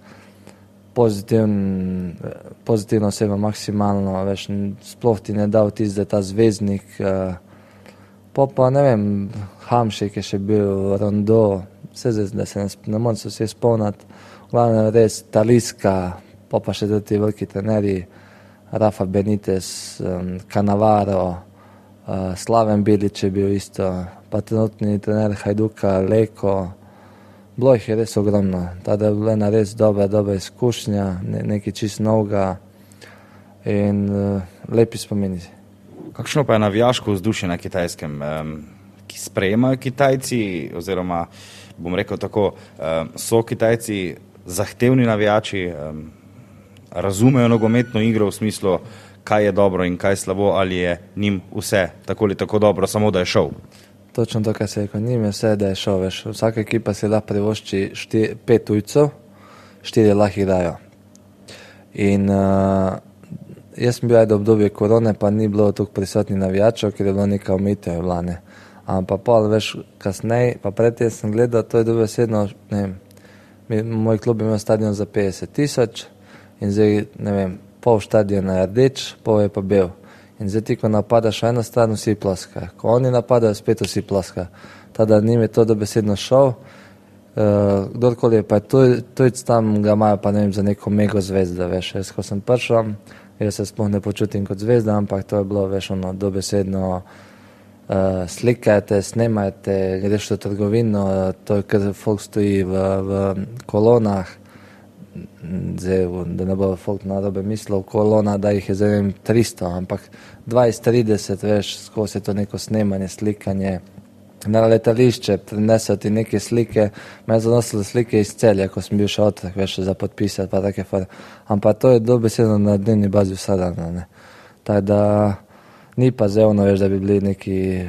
pozitivno oseba maksimalno, veš, sploh ti ne da vtis, da je ta zvezdnik. Pa ne vem, Hamšik je še bil, Rondo, vse zdaj, da se ne morem se vse spomniti, glavno res Taliska, pa še tudi ti veliki trenerji, Rafa Benitez, Cannavaro, Slaven Bilić je bil isto, pa trenutni trener Hajduka, Leko, bilo jih je res ogromno. Tada je bila ena res dobra izkušnja, nekaj čist novega in lepi spomini. Kakšno pa je navijaško vzdušje na Kitajskem? sprejemajo Kitajci, oziroma bom rekel tako, so Kitajci zahtevni navijači, razumejo nogometno igro v smislu, kaj je dobro in kaj je slabo, ali je njim vse tako ali tako dobro, samo da je šov. Točno to, kar se je rekel, njim je vse, da je šov. Vsaka ekipa si lahko privošči 5 tujcev, 4 lahko igrajo. In jaz sem bil v obdobju korone, pa ni bilo toliko prisotnih navijačev, ker je bilo nekaj omejitev vlane. Ampak pol, kasneje, pa predtem sem gledal, to je dobesedno, moj klub je imel stadion za 50,000 in zdaj, pol stadiona je rdeč, pol je pa bel. In zdaj ti, ko napadaš eno stran, vsi ploskajo. Ko oni napadajo, spet vsi ploskajo. Tada njim je to dobesedno šov. Kdorkoli je pa tujc tam, ga imajo pa za neko mega zvezdo, Jaz, ko sem prišel, jaz se sploh ne počutim kot zvezda, ampak to je bilo, dobesedno slikajte, snemajte, greš v trgovino, to je, ker folk stoji v kolonah, zdaj, da ne bo folk narobe mislil, kolona, da jih je zdaj 300, ampak 20-30, skozi je to neko snemanje, slikanje. Na letališče prinesejo ti neke slike, me zanosili slike iz Celja, ko sem bil še otrok, za podpisati, pa take fore. Ampak to je dobesedno na dnevni bazi vsa dana, Tako da ni pa zdaj da bi bili neki,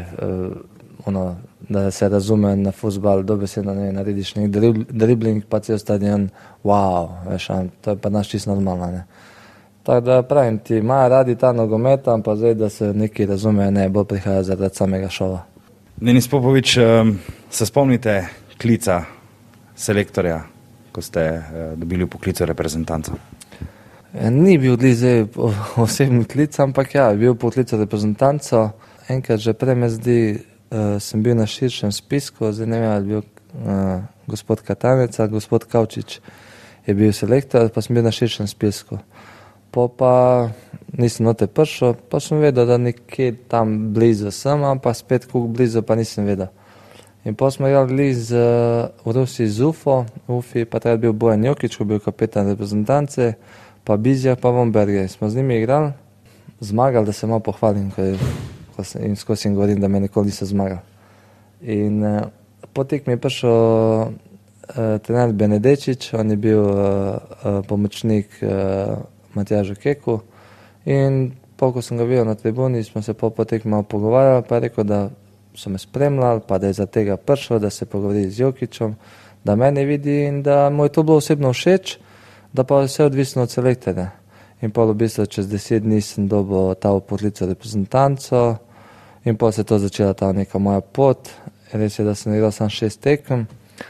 da se razume na fuzbal, dobesedno narediš nek dribling, pa cel stadion, wow, to je pa naš čist normalno, Tako da pravim ti, imajo radi ta nogomet, ampak zdaj, da se neki razumejo, bolj prihaja zaradi samega šova. Denis Popovič, se spomnite klica selektorja, ko ste dobili v poklicu reprezentanco? Ni bil zdaj osebni klic, ampak bil poklic reprezentanco. Enkrat že prej me zdi, sem bil na širšem spisku, zdaj ne vem, ali bil gospod Katanec ali gospod Kavčič je bil selektor, pa sem bil na širšem spisku. Pa nisem note prišel, pa sem vedel, da nekje tam blizu sem, ampak spet koliko blizu pa nisem vedel. In pa smo igrali v Rusiji z UFI, pa takrat bil Bojan Jokić, ko bil kapetan reprezentance, pa Bizjak, pa Von Berger. Smo z njimi igrali, zmagali, da se malo pohvalim, in skozi jim govorim, da me nikoli niso zmagali. In potek mi je prišel trener Benedečič, on je bil pomočnik Matjažu Keku, in ko sem ga videl na tribuni, smo se potek malo pogovarjali, pa je rekel, da so me spremljali, pa da je za tega prišel, da se pogovori z Jokićem, da mene vidi in da mu je to bilo osebno všeč, da pa vse odvisno od selektorja. In pol v bistvu čez 10 dni sem dobil ta poklic reprezentanco in pol se je to začela ta neka moja pot. Res je, da sem igral sam 6 tekem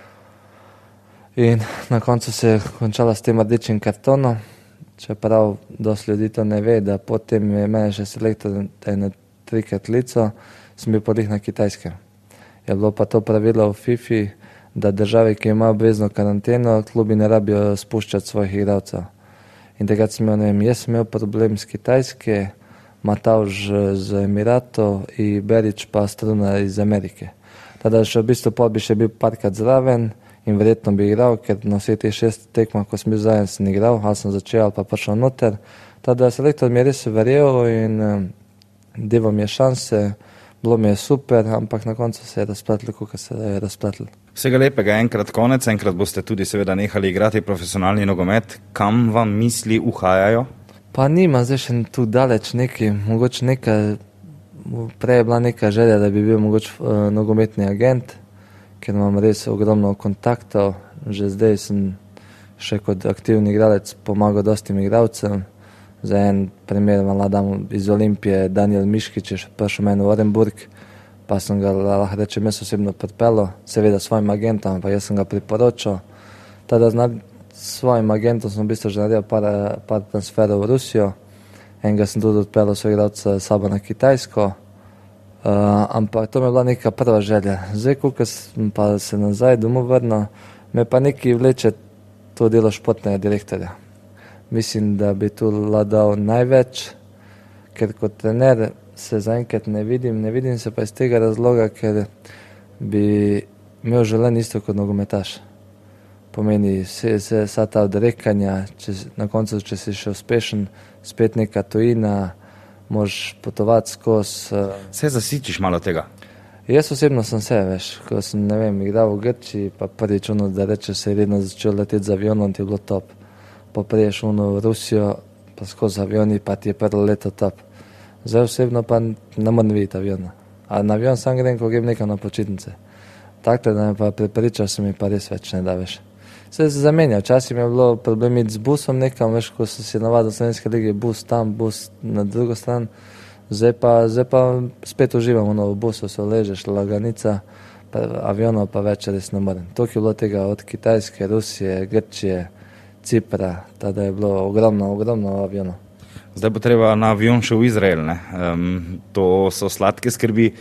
in na koncu se je končala s tem rdečim kartonom. Čeprav dosti ljudi to ne ve, da potem je mene še selektor eno 3-krat klical, sem bil podih na Kitajskem. Je bilo pa to pravilo v FIFA, da države, ki imajo obvezno karanteno, klubi ne rabijo spuščati svojih igralcev. In takrat sem imel, jaz sem imel problem s Kitajske, Matavž z Emiratov in Berič pa Struna iz Amerike. Tada še v bistvu bi še bil parkrat zraven in verjetno bi igral, ker na vse te 6 tekmah, ko sem bil zajen, sem igral, ali sem začel ali pa prišel noter. Tada selektor mi je res verjel in deval mi je šanse, bilo mi je super, ampak na koncu se je razpletlo, kako se je razpletlo. Vsega lepega, enkrat konec, enkrat boste tudi seveda nehali igrati profesionalni nogomet. Kam vam misli uhajajo? Pa nima zdaj še tu daleč nekaj, mogoče nekaj, prej je bila neka želja, da bi bil mogoče nogometni agent, ker imam res ogromno kontaktov, že zdaj sem še kot aktivni igralec pomagal dostim igralcem. Za en primer mladam iz Olimpije, Daniel Miškić je prišel meni v Orenburg, pa sem ga lahko rečem jaz osebno pripeljal, seveda svojim agentom, pa jaz sem ga priporočal. Tada s svojim agentom sem v bistvu že naredil par transferov v Rusijo, enega sem tudi odpeljal svoj igralca sabo na Kitajsko, ampak to mi je bila neka prva želja. Zdaj, ko sem pa se nazaj domov vrnil, me pa neki vleče to delo športnega direktorja. Mislim, da bi tu dal največ, ker kot trener se zaenkrat ne vidim se pa iz tega razloga, ker bi imel želen isto kot nogometaš. Pomeni vsa ta odrekanja, na koncu, če si še uspešen, spet neka tujina, moraš potovati skozi. Se zasičiš malo tega? Jaz osebno sem se, ko sem, igral v Grčiji, pa prvič da reče se redno začel leteti z avionom, ti je bilo top. Pa priješ v Rusijo, pa skozi avioni, pa ti je prvo leto top. Zdaj osebno pa ne morem videti aviona. A na avion sam grem, ko grem nekam na počitnice. Takle, da me pa prepričal, se mi pa res več ne da, Se zamenja, včasih mi je bilo problem iti z busom nekam, ko so si navadili Slovenske lige, bus tam, bus na drugo stran. Zdaj pa spet uživam v busu, se ležeš, laganica, pa avionov pa več res ne morem. Toliko je bilo tega od Kitajske, Rusije, Grčije, Cipra, tada je bilo ogromno avionov. Zdaj bo treba na avion še v Izrael, ne? To so sladke skrbi.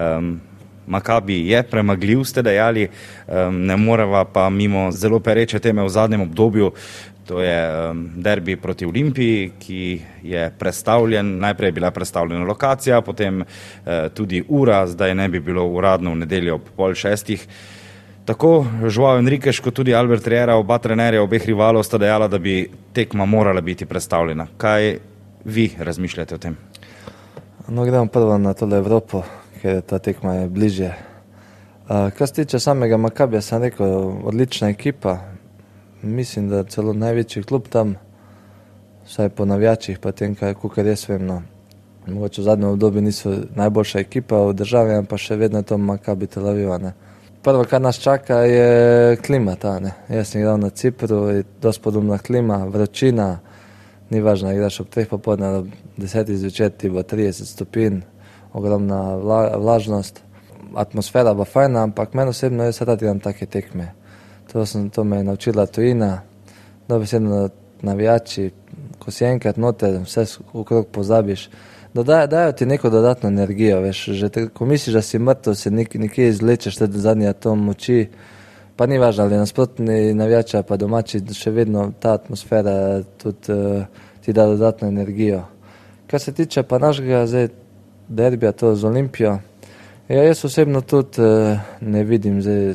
Makabi je premagljiv, ste dejali, ne moreva pa mimo zelo pereče teme v zadnjem obdobju. To je derbi proti Olimpiji, ki je prestavljen. Najprej je bila prestavljena lokacija, potem tudi ura, zdaj ne bi bilo uradno v nedeljo ob 5:30. Tako Joao Henriques kot tudi Albert Riera, oba trenerja obeh rivalov, sta dejala, da bi tekma morala biti prestavljena. Kaj vi razmišljate o tem? No, gremo prvo na tole Evropo, ker ta tekma je bližje. Kar se tiče samega Makabija, sem rekel, odlična ekipa. Mislim, da celo največji klub tam, vsaj po navijačih, pa tem, kar jaz vem, no. Mogoče v zadnjem obdobju niso najboljša ekipa v državi, pa še vedno je to Makabi Tel Aviv, ne. Prvo, kar nas čaka, je klima ta, ne. Jaz sem igral na Cipru, je dosti podobna klima, vročina, ni važno, igraš ob 3 popoldne, ob 10 zvečer ti bo 30 stopinj, ogromna vlažnost. Atmosfera bo fajna, ampak meni osebno jaz rad igram take tekme. To me je naučila tujina, dobesedno navijači, ko si enkrat noter, vse okrog pozabiš. Dajo ti neko dodatno energijo, ko misliš, da si mrtev, se nekje izlečeš, tudi zadnji atom moči, pa ni važno, ali nasprotni navijača, pa domači, še vedno ta atmosfera tudi ti da dodatno energijo. Kar se tiče pa našega zdaj derbija, to z Olimpijo, jaz osebno tudi ne vidim zdaj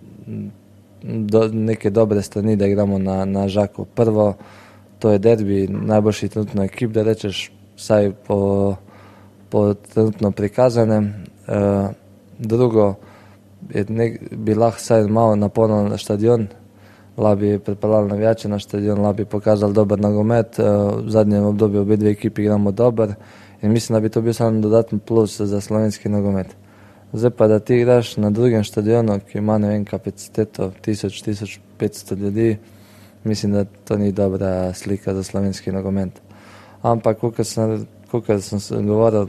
neke dobre strani, da igramo na Žaku. Prvo, to je derbi, najboljši trenutno ekip, da rečeš, vsaj po trenutno prikazanem. Drugo, bi lahko vsaj malo napolnil na štadion, lahko bi pripeljali navijače na štadion, lahko bi pokazali dober nogomet. V zadnjem obdobju obe dve ekipi igramo dober in mislim, da bi to bil samo dodatni plus za slovenski nogomet. Zdaj pa, da ti igraš na drugem štadionu, ki ima, kapaciteto 1000-1500 ljudi, mislim, da to ni dobra slika za slovenski nogomet. Ampak, kakor sem govoril,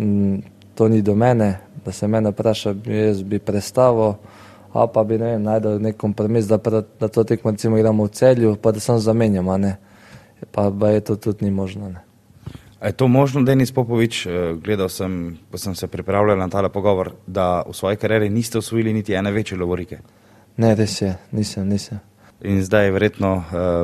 to ni do mene, da se mene vpraša, jaz bi prestavil, a pa bi, najdel nek kompromis, da to tekmo recimo igramo v Celju, pa da sem zamenjam, ne. Pa je to tudi ni možno, ne. A je to možno, Denis Popovič? Gledal sem, ko sem se pripravljal na tale pogovor, da v svoji karieri niste osvojili niti ene večje lovorike. Ne, res je, nisem. In zdaj verjetno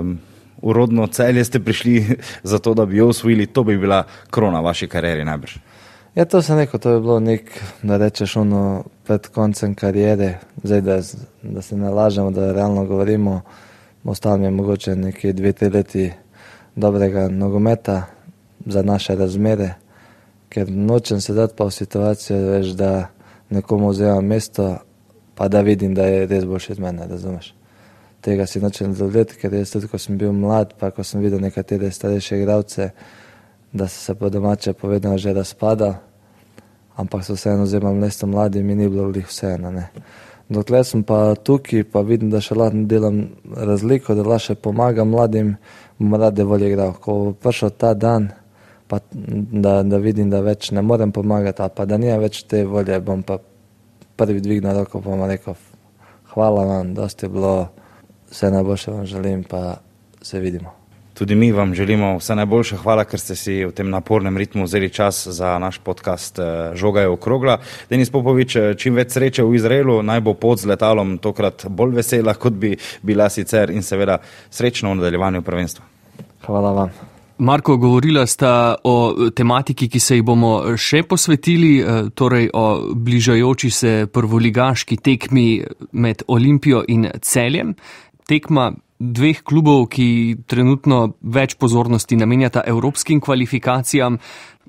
urodno Celje ste prišli za to, da bi jo osvojili, to bi bila krona vaše karieri najbrž. Ja, to sem rekel, to je bilo da rečeš pred koncem karijere, zdaj da se ne lažemo, da realno govorimo, ostalo mi je mogoče nekje 2-3 leti dobrega nogometa za naše razmere, ker nočem se dati pa v situacijo, da nekomu vzemam mesto, pa da vidim, da je res boljši od mene, razumeš. Tega si nočem dovoliti, ker jaz tudi, ko sem bil mlad, pa ko sem videl nekatere starejše igralce, da so se po domače povedano že razpadali, ampak so vseeno vzemam mesto mladim in ni bilo vseeno, ne. Dokler sem pa tukaj, pa vidim, da še lahko delam razliko, da lahko še pomagam mladim, bom rade volje igral. Ko bo prišel ta dan, pa da vidim, da več ne morem pomagati, pa da nima več te volje, bom pa prvi dvignil roko, pa bom rekel, hvala vam, dosti je bilo, vse najboljše vam želim, pa se vidimo. Tudi mi vam želimo vse najboljše, hvala, ker ste si v tem napornem ritmu vzeli čas za naš podcast Žoga je okrogla. Denis Popovič, čim več sreče v Izraelu, naj bo pot z letalom tokrat bolj vesela, kot bi bila sicer, in seveda srečno v nadaljevanju prvenstva. Hvala vam. Marko, govorila sta o tematiki, ki se jih bomo še posvetili, torej o bližajoči se prvoligaški tekmi med Olimpijo in Celjem. Tekma dveh klubov, ki trenutno več pozornosti namenjata evropskim kvalifikacijam.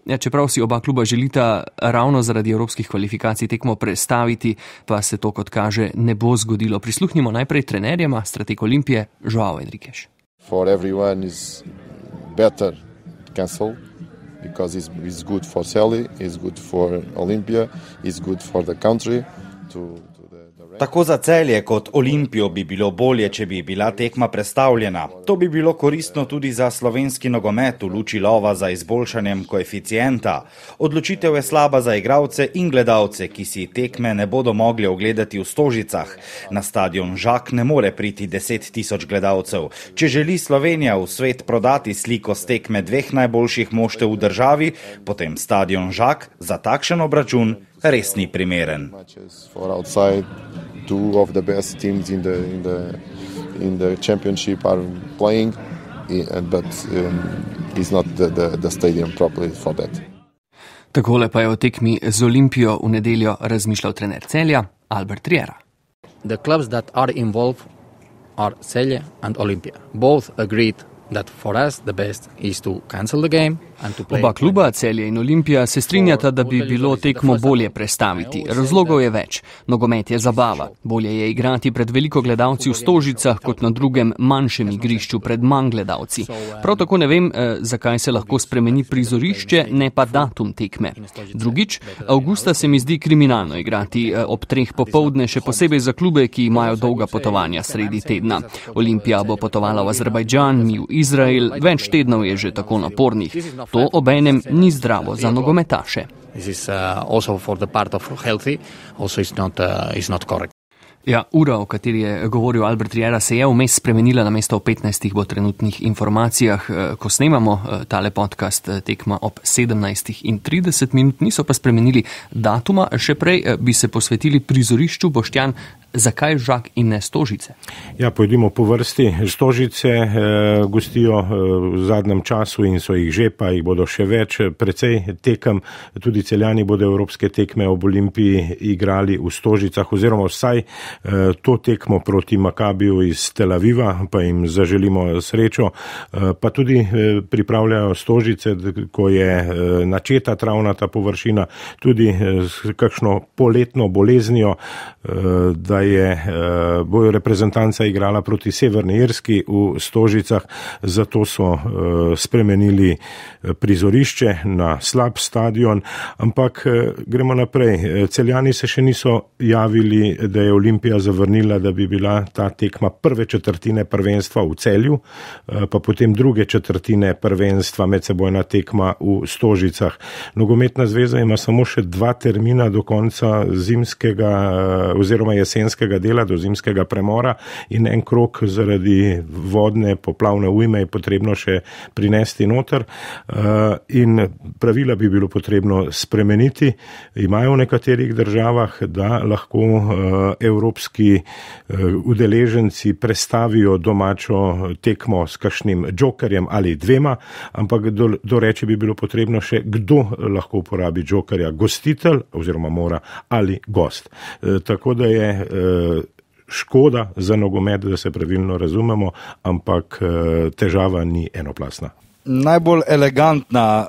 Čeprav si oba kluba želita ravno zaradi evropskih kvalifikacij tekmo prestaviti, pa se to, kot kaže, ne bo zgodilo. Prisluhnimo najprej trenerjema, strateg Olimpije, Joao Henriques. For everyone is better cancel because it's good for Celje, it's good for Olympia, it's good for the country Tako za Celje kot Olimpijo bi bilo bolje, če bi bila tekma prestavljena. To bi bilo koristno tudi za slovenski nogomet v luči lova za izboljšanjem koeficienta. Odločitev je slaba za igralce in gledalce, ki si tekme ne bodo mogli ogledati v Stožicah. Na stadion Žak ne more priti 10 000 gledalcev. Če želi Slovenija v svet prodati sliko s tekme dveh najboljših moštev v državi, potem stadion Žak za takšen obračun res ni primeren. Two of the best teams in the championship are playing, but it's not the stadium properly for that. Takole pa je o tekmi z Olimpijo v nedeljo razmišljal trener Celja Albert Riera. The clubs that are involved are Celje and Olympia. Both agreed that for us the best is to cancel the game and to play. Oba kluba, Celje in Olimpija, se strinjata, da bi bilo tekmo bolje prestaviti. Razlogov je več. Nogomet je zabava. Bolje je igrati pred veliko gledalci v Stožicah kot na drugem manjšem igrišču pred manj gledalci. Prav tako ne vem, zakaj se lahko spremeni prizorišče, ne pa datum tekme. Drugič, avgusta se mi zdi kriminalno igrati ob 3 popoldne, še posebej za klube, ki imajo dolga potovanja sredi tedna. Olimpija bo potovala v Azerbajdžan, mi v Izrael, več tednov je že tako napornih. To obenem ni zdravo za nogometaše. Ja, ura, o kateri je govoril Albert Riera, se je vmes spremenila, namesto o 15 bo trenutnih informacijah, ko snemamo tale podcast, tekma ob 17:30, niso pa spremenili datuma, še prej bi se posvetili prizorišču. Boštjan, zakaj Žak in ne Stožice? Ja, pojdimo po vrsti. Stožice gostijo v zadnjem času in so jih že, pa jih bodo še več, precej tekem. Tudi Celjani bodo evropske tekme ob Olimpiji igrali v Stožicah, oziroma vsaj to tekmo proti Makabiju iz Tel Aviva, pa jim zaželimo srečo. Pa tudi pripravljajo Stožice, ko je načeta travnata površina, tudi s kakšno poletno boleznijo, da bo reprezentanca igrala proti Severni Irski v Stožicah, zato so spremenili prizorišče na slab stadion, ampak gremo naprej. Celjani se še niso javili, da je Olimpija zavrnila, da bi bila ta tekma prve četrtine prvenstva v Celju, pa potem druge četrtine prvenstva medsebojna tekma v Stožicah. Nogometna zveza ima samo še 2 termina do konca zimskega oziroma jesenskega dela, do zimskega premora, in en krog zaradi vodne poplavne ujme je potrebno še prinesti noter, in pravila bi bilo potrebno spremeniti. Imajo v nekaterih državah, da lahko evropski udeleženci prestavijo domačo tekmo s kakšnim jokerjem ali 2, ampak doreči bi bilo potrebno še, kdo lahko uporabi jokerja, gostitelj oziroma mora ali gost. Tako da je škoda za nogomet, da se pravilno razumemo, ampak težava ni enoplasna. Najbolj elegantna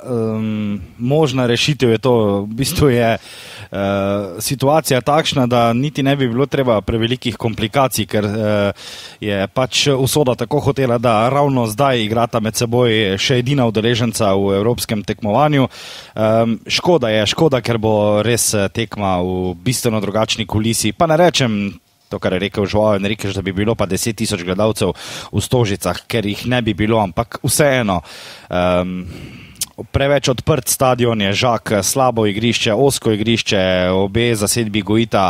možna rešitev je to. V bistvu je situacija takšna, da niti ne bi bilo treba prevelikih komplikacij, ker je pač usoda tako hotela, da ravno zdaj igrata med seboj še edina udeleženca v evropskem tekmovanju. Škoda, ker bo res tekma v bistveno drugačni kulisi. Pa ne rečem to, kar je rekel Joao Henriques, da bi bilo pa 10 000 gledalcev v Stožicah, ker jih ne bi bilo, ampak vseeno. Preveč odprt stadion je Žak, slabo igrišče, ozko igrišče, obe zasedbi gojita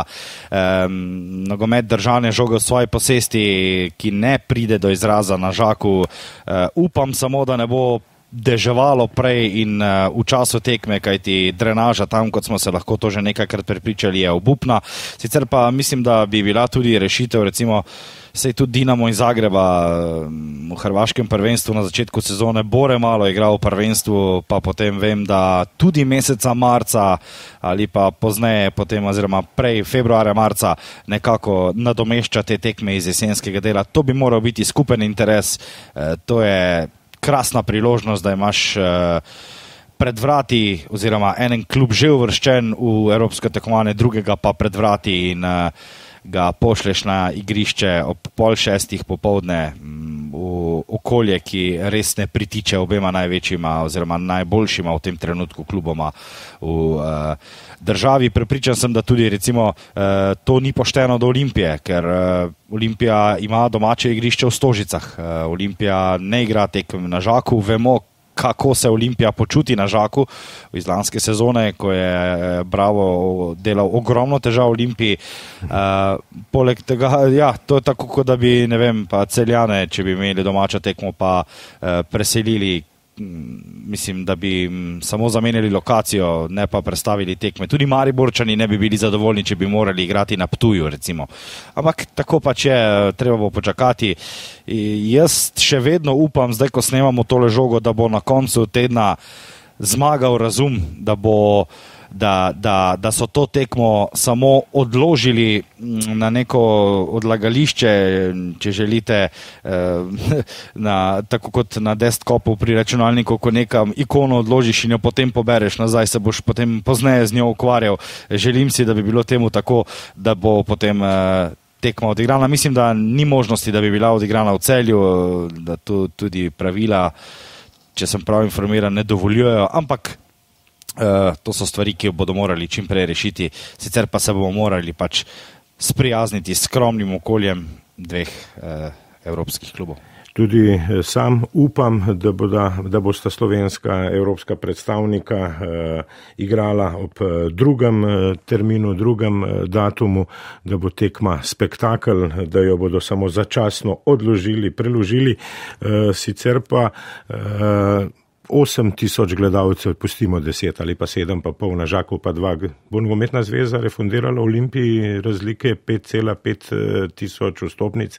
nogomet držane žoge v svoji posesti, ki ne pride do izraza na Žaku. Upam samo, da ne bo deževalo prej in v času tekme, kajti drenaža tam, kot smo se lahko to že nekajkrat prepričali, je obupna. Sicer pa mislim, da bi bila tudi rešitev, recimo, sej tudi Dinamo iz Zagreba v hrvaškem prvenstvu na začetku sezone bore malo igral v prvenstvu, pa potem vem, da tudi meseca marca ali pa pozneje, potem oziroma prej februarja, marca nekako nadomešča te tekme iz jesenskega dela. To bi moral biti skupen interes. To je krasna priložnost, da imaš pred vrati, oziroma en klub že uvrščen v evropsko tekmovanje, drugega pa pred vrati in ga pošleš na igrišče ob 5:30 popoldne v okolje, ki res ne pritiče obema največjima oziroma najboljšima v tem trenutku kluboma v državi. Prepričan sem, da tudi recimo to ni pošteno do Olimpije, ker Olimpija ima domače igrišče v Stožicah. Olimpija ne igra tekem na Žaku, vemo, kako se Olimpija počuti na Žaku iz lanske sezone, ko je Bravo delal ogromno težav Olimpiji. Poleg tega, ja, to je tako, kot da bi, ne vem, pa Celjane, če bi imeli domačo tekmo, pa preselili. Mislim, da bi samo zamenjali lokacijo, ne pa prestavili tekme. Tudi Mariborčani ne bi bili zadovoljni, če bi morali igrati na Ptuju, recimo. Ampak tako pač je, treba bo počakati. Jaz še vedno upam, zdaj, ko snemamo tole žogo, da bo na koncu tedna zmagal razum, da so to tekmo samo odložili na neko odlagališče, če želite, tako kot na desktopu pri računalniku, ko nekam ikono odložiš in jo potem pobereš nazaj, se boš potem pozneje z njo ukvarjal. Želim si, da bi bilo temu tako, da bo potem tekma odigrana. Mislim, da ni možnosti, da bi bila odigrana v Celju, da tudi pravila, če sem prav informiran, ne dovoljujejo, ampak to so stvari, ki bodo morali čim prej rešiti, sicer pa se bomo morali pač sprijazniti s skromnim okoljem dveh evropskih klubov. Tudi sam upam, da bosta slovenska evropska predstavnika igrala ob drugem terminu, drugem datumu, da bo tekma spektakel, da jo bodo samo začasno odložili, preložili, sicer pa 8,000 gledalcev, pustimo 10 ali pa 7,5 na Žaku, pa 2. Bo nogometna zveza refundirala Olimpiji razlike 5,5 tisoč vstopnic.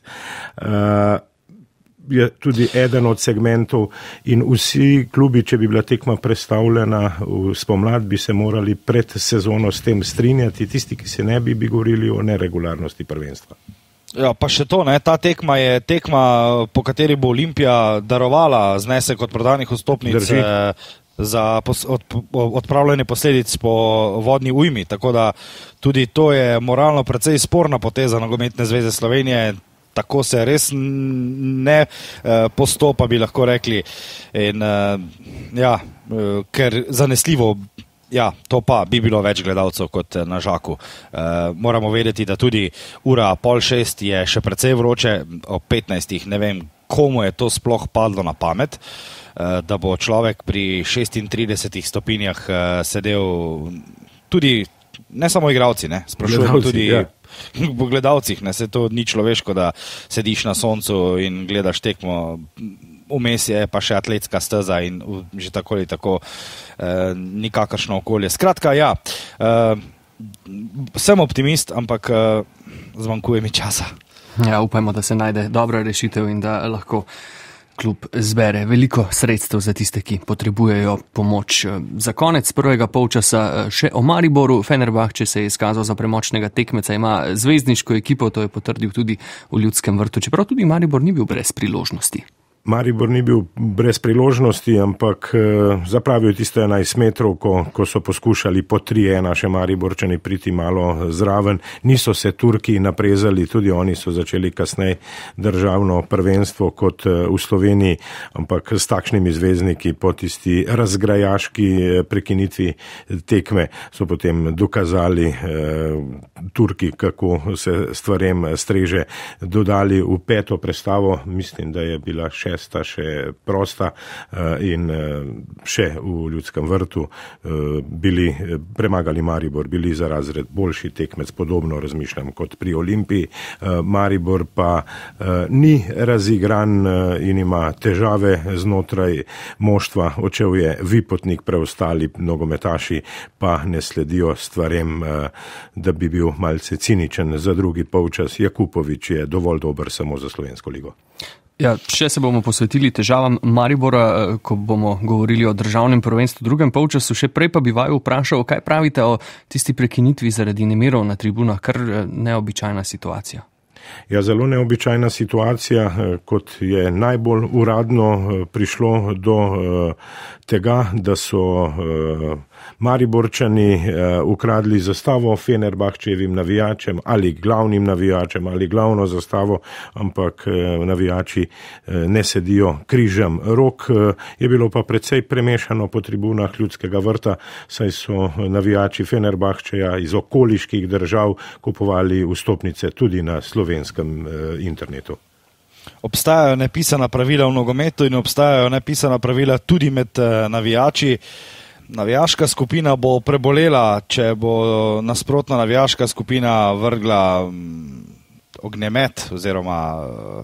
Je tudi eden od segmentov in vsi klubi, če bi bila tekma prestavljena v spomlad, bi se morali pred sezono s tem strinjati, tisti, ki se ne bi govorili o neregularnosti prvenstva. Ja, pa še to, ne, ta tekma je tekma, po kateri bo Olimpija darovala znesek od prodanih vstopnic za odpravljanje posledic po vodni ujmi, tako da tudi to je moralno precej sporna poteza Nogometne zveze Slovenije. Tako se res ne postopa, bi lahko rekli. In, ja, ker zanesljivo, ja, to pa bi bilo več gledalcev kot na Žaku. Moramo vedeti, da tudi ura 5:30 je še precej vroče, ob 15, ne vem, komu je to sploh padlo na pamet, da bo človek pri 36 stopinjah sedel, tudi ne samo igralci, ne, sprašujem tudi po gledalcih, ne, se to ni človeško, da sediš na soncu in gledaš tekmo, vmes je pa še atletska steza in že tako ali tako nikakršno okolje. Skratka, ja, sem optimist, ampak zmanjkuje mi časa. Ja, upajmo, da se najde dobra rešitev in da lahko klub zbere veliko sredstev za tiste, ki potrebujejo pomoč. Za konec prvega polčasa še o Mariboru. Fenerbahče se je izkazal za premočnega tekmeca, ima zvezdniško ekipo, to je potrdil tudi v Ljudskem vrtu, čeprav tudi Maribor ni bil brez priložnosti. Maribor ni bil brez priložnosti, ampak zapravil tiste 11 metrov, ko so poskušali po 3-1 še Mariborčani priti malo zraven. Niso se Turki naprezali, tudi oni so začeli kasneje državno prvenstvo kot v Sloveniji, ampak s takšnimi zvezdniki po tisti razgrajaški prekinitvi tekme so potem dokazali Turki, kako se stvarem streže, dodali v 5. prestavo, mislim, da je bila še prosta in še v Ljudskem vrtu premagali Maribor, bili za razred boljši tekmec, podobno razmišljam kot pri Olimpiji. Maribor pa ni razigran in ima težave znotraj moštva, odšel je Vipotnik, preostali nogometaši pa ne sledijo stvarem, da bi bil malce ciničen za drugi polčas. Jakupovič je dovolj dober samo za Slovensko ligo. Ja, še se bomo posvetili težavam Maribora, ko bomo govorili o državnem prvenstvu v drugem polčasu. Še prej pa bi vaju vprašal, kaj pravite o tisti prekinitvi zaradi nemirov na tribunah, kar neobičajna situacija. Ja, zelo neobičajna situacija, kot je najbolj uradno prišlo do tega, da so Mariborčani ukradli zastavo Fenerbahčevim navijačem ali glavnim navijačem ali glavno zastavo, ampak navijači ne sedijo križem rok. Je bilo pa precej premešano po tribunah Ljudskega vrta, saj so navijači Fenerbahčeja iz okoliških držav kupovali vstopnice tudi na slovenskem internetu. Obstajajo nepisana pravila v nogometu in obstajajo nepisana pravila tudi med navijači. Navijaška skupina bo prebolela, če bo nasprotna navijaška skupina vrgla ognjemet oziroma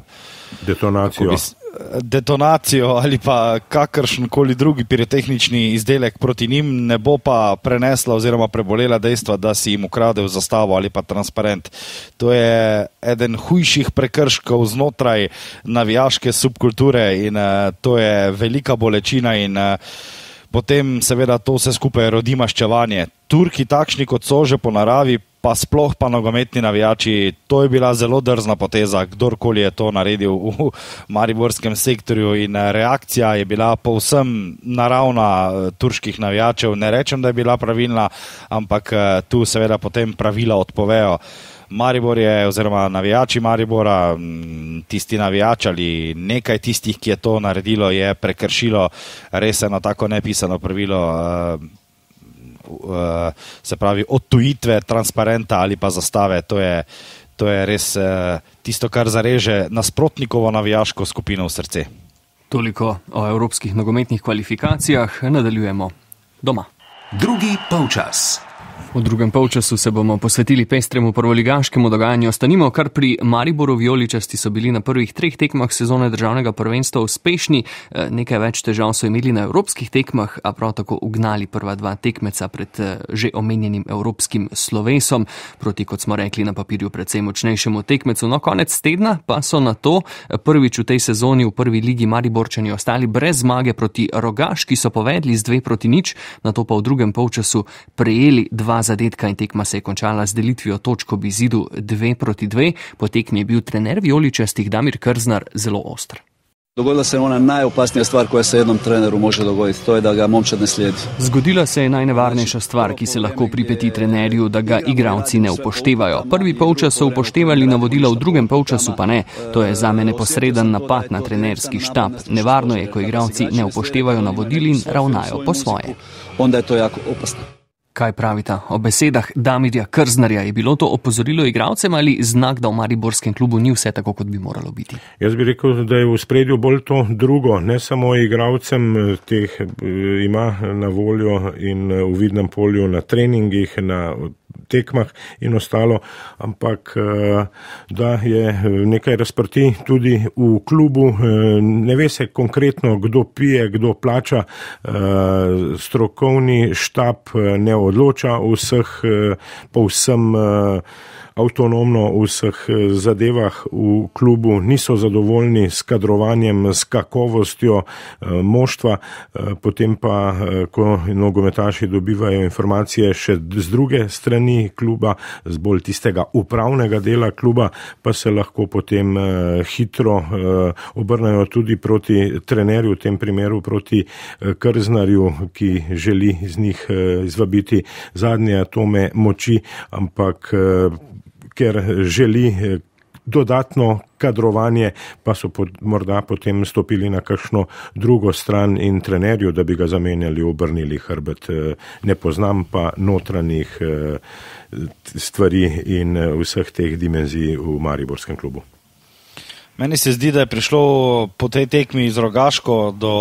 detonacijo ali pa kakršenkoli drugi pirotehnični izdelek proti njim, ne bo pa prenesla oziroma prebolela dejstva, da si jim ukradev zastavo ali pa transparent. To je eden hujših prekrškov znotraj navijaške subkulture in to je velika bolečina in potem seveda to vse skupaj rodi maščevanje. Turki takšni kot so že po naravi, pa sploh pa nogometni navijači, to je bila zelo drzna poteza, kdorkoli je to naredil v mariborskem sektorju in reakcija je bila povsem naravna turških navijačev. Ne rečem, da je bila pravilna, ampak tu seveda potem pravila odpovejo. Maribor je, oziroma navijači Maribora, tisti navijač ali nekaj tistih, ki je to naredilo, je prekršilo res eno tako nepisano pravilo, se pravi odtujitve transparenta ali pa zastave. To je res tisto, kar zareže nasprotnikovo navijaško skupino v srce. Toliko o evropskih nogometnih kvalifikacijah, nadaljujemo doma. Drugi polčas. V drugem polčasu se bomo posvetili pestremu prvoligaškemu dogajanju. Ostanimo kar pri Mariboru. Vijoličasti so bili na prvih 3 tekmah sezone državnega prvenstva uspešni. Nekaj več težav so imeli na evropskih tekmah, a prav tako ugnali prva 2 tekmeca pred že omenjenim evropskim slovesom proti, kot smo rekli, na papirju precej močnejšemu tekmecu. No, konec tedna pa so na to prvič v tej sezoni v prvi ligi Mariborčani ostali brez zmage proti Rogaški, so povedli z 2-0, na to pa v drugem polčasu prejeli 2 zadetka in tekma se je končala z delitvijo točk ob izidu 2-2. Po tekmi je bil trener vijoličastih Damir Krznar zelo ostr. Dogodila se je ona najopasnija stvar koja se jednom treneru može dogoditi, to je da ga momčad ne slijedi. Zgodila se je najnevarnejša stvar, ki se lahko pripeti trenerju, da ga igralci ne upoštevajo. Prvi polčas so upoštevali navodila, v drugem polčasu pa ne. To je zame neposreden napad na trenerski štab. Nevarno je, ko igralci ne upoštevajo navodil in ravnajo po svoje. Onda je to jako opasno. Kaj pravita o besedah Damirja Krznarja? Je bilo to opozorilo igralcem ali znak, da v mariborskem klubu ni vse tako, kot bi moralo biti? Jaz bi rekel, da je v spredju bolj to drugo. Ne samo igralcem, teh ima na voljo in v vidnem polju na treningih, na tekmah in ostalo, ampak da je nekaj razprti tudi v klubu. Ne ve se konkretno, kdo pije, kdo plača. Strokovni štab ne odloča vseh povsem avtonomno v vseh zadevah v klubu, niso zadovoljni s kadrovanjem, s kakovostjo moštva, potem pa, ko nogometaši dobivajo informacije še z druge strani kluba, z bolj tistega upravnega dela kluba, pa se lahko potem hitro obrnajo tudi proti trenerju, v tem primeru proti Krznarju, ki želi z njih izvabiti zadnje atome moči, ampak ker želi dodatno kadrovanje, pa so morda potem stopili na kakšno drugo stran in trenerju, da bi ga zamenjali, obrnili hrbet. Ne poznam pa notranjih stvari in vseh teh dimenzij v mariborskem klubu. Meni se zdi, da je prišlo po tej tekmi z Rogaško do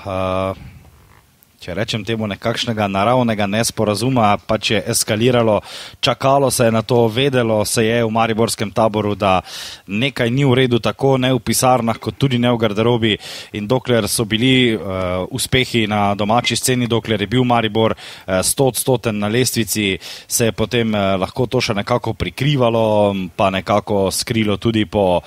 če rečem temu nekakšnega naravnega nesporazuma, pač je eskaliralo, čakalo se je na to, vedelo se je v mariborskem taboru, da nekaj ni v redu, tako ne v pisarnah, kot tudi ne v garderobi, in dokler so bili uspehi na domači sceni, dokler je bil Maribor 100% na lestvici, se je potem lahko to še nekako prikrivalo, pa nekako skrilo tudi po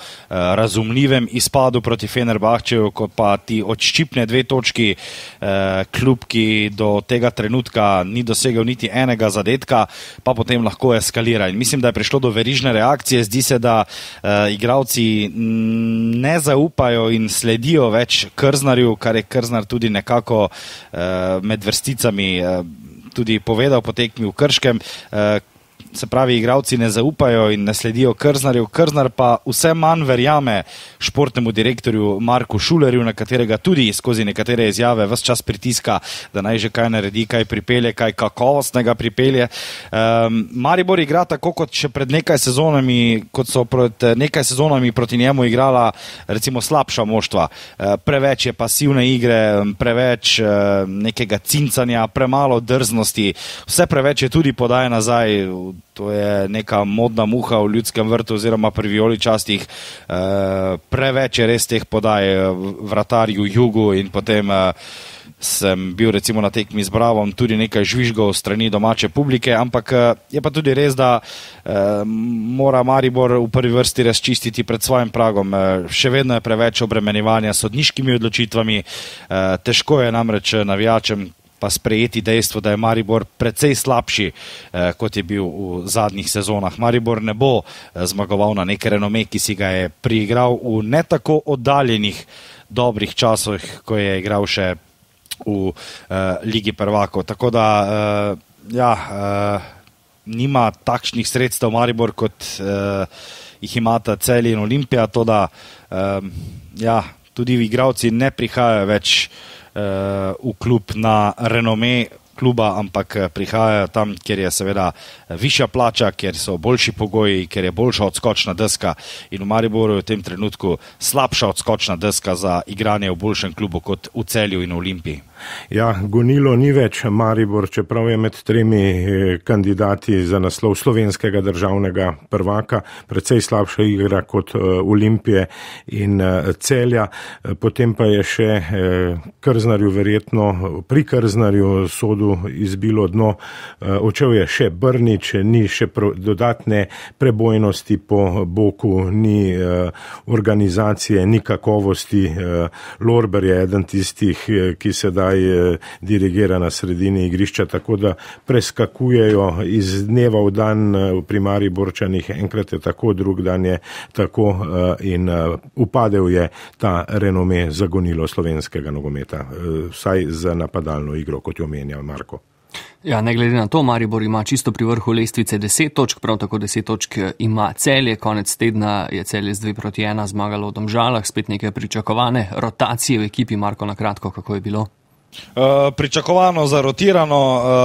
razumljivem izpadu proti Fenerbahčeju, ko pa ti odščipne 2 točki klub, ki do tega trenutka ni dosegel niti enega zadetka, pa potem lahko eskalira. In mislim, da je prišlo do verižne reakcije. Zdi se, da igralci ne zaupajo in sledijo več Krznarju, kar je Krznar tudi nekako med vrsticami tudi povedal po tekmi v Krškem. Se pravi, igralci ne zaupajo in ne sledijo Krznarju. Krznar pa vse manj verjame športnemu direktorju Marku Šulerju, na katerega tudi skozi nekatere izjave ves čas pritiska, da naj že kaj naredi, kaj pripelje, kaj kakovostnega pripelje. Maribor igra tako, kot še pred nekaj sezonami, kot so pred nekaj sezonami proti njemu igrala recimo slabša moštva. Preveč je pasivne igre, preveč nekega cincanja, premalo drznosti, vse preveč je tudi podaje nazaj. To je neka modna muha v Ljudskem vrtu oziroma pri vijoličastih. Preveč je res teh podaj vratarju Jugu in potem sem bil recimo na tekmi z Bravom tudi nekaj žvižgov strani domače publike, ampak je pa tudi res, da mora Maribor v prvi vrsti razčistiti pred svojim pragom. Še vedno je preveč obremenjevanja s sodniškimi odločitvami, težko je namreč navijačem pa sprejeti dejstvo, da je Maribor precej slabši, kot je bil v zadnjih sezonah. Maribor ne bo zmagoval na nek renome, ki si ga je priigral v ne tako oddaljenih dobrih časih, ko je igral še v Ligi prvakov. Tako da nima takšnih sredstev Maribor, kot jih imata Celje in Olimpija, toda tudi igralci ne prihajajo več v klub na renome kluba, ampak prihajajo tam, kjer je seveda višja plača, kjer so boljši pogoji, kjer je boljša odskočna deska in v Mariboru je v tem trenutku slabša odskočna deska za igranje v boljšem klubu kot v Celju in v Olimpiji. Ja, gonilo ni več Maribor, čeprav je med tremi kandidati za naslov slovenskega državnega prvaka, precej slabša igra kot Olimpije in Celja. Potem pa je še Krznarju verjetno, pri Krznarju sodu izbilo dno. Odšel je še Brnič, ni še dodatne prebojnosti po boku, ni organizacije, ni kakovosti. Lorber je eden tistih, ki sedaj dirigira na sredini igrišča, tako da preskakujejo iz dneva v dan pri Mariborčanih, enkrat je tako, drug dan je tako in upadel je ta renome zagonilo slovenskega nogometa, vsaj za napadalno igro, kot jo omenja Marko. Ja, ne glede na to, Maribor ima čisto pri vrhu lestvice 10 točk, prav tako 10 točk ima Celje. Konec tedna je Celje z 2-1 zmagalo v Domžalah, spet nekaj pričakovane rotacije v ekipi. Marko, na kratko, kako je bilo? Pričakovano, zarotirano.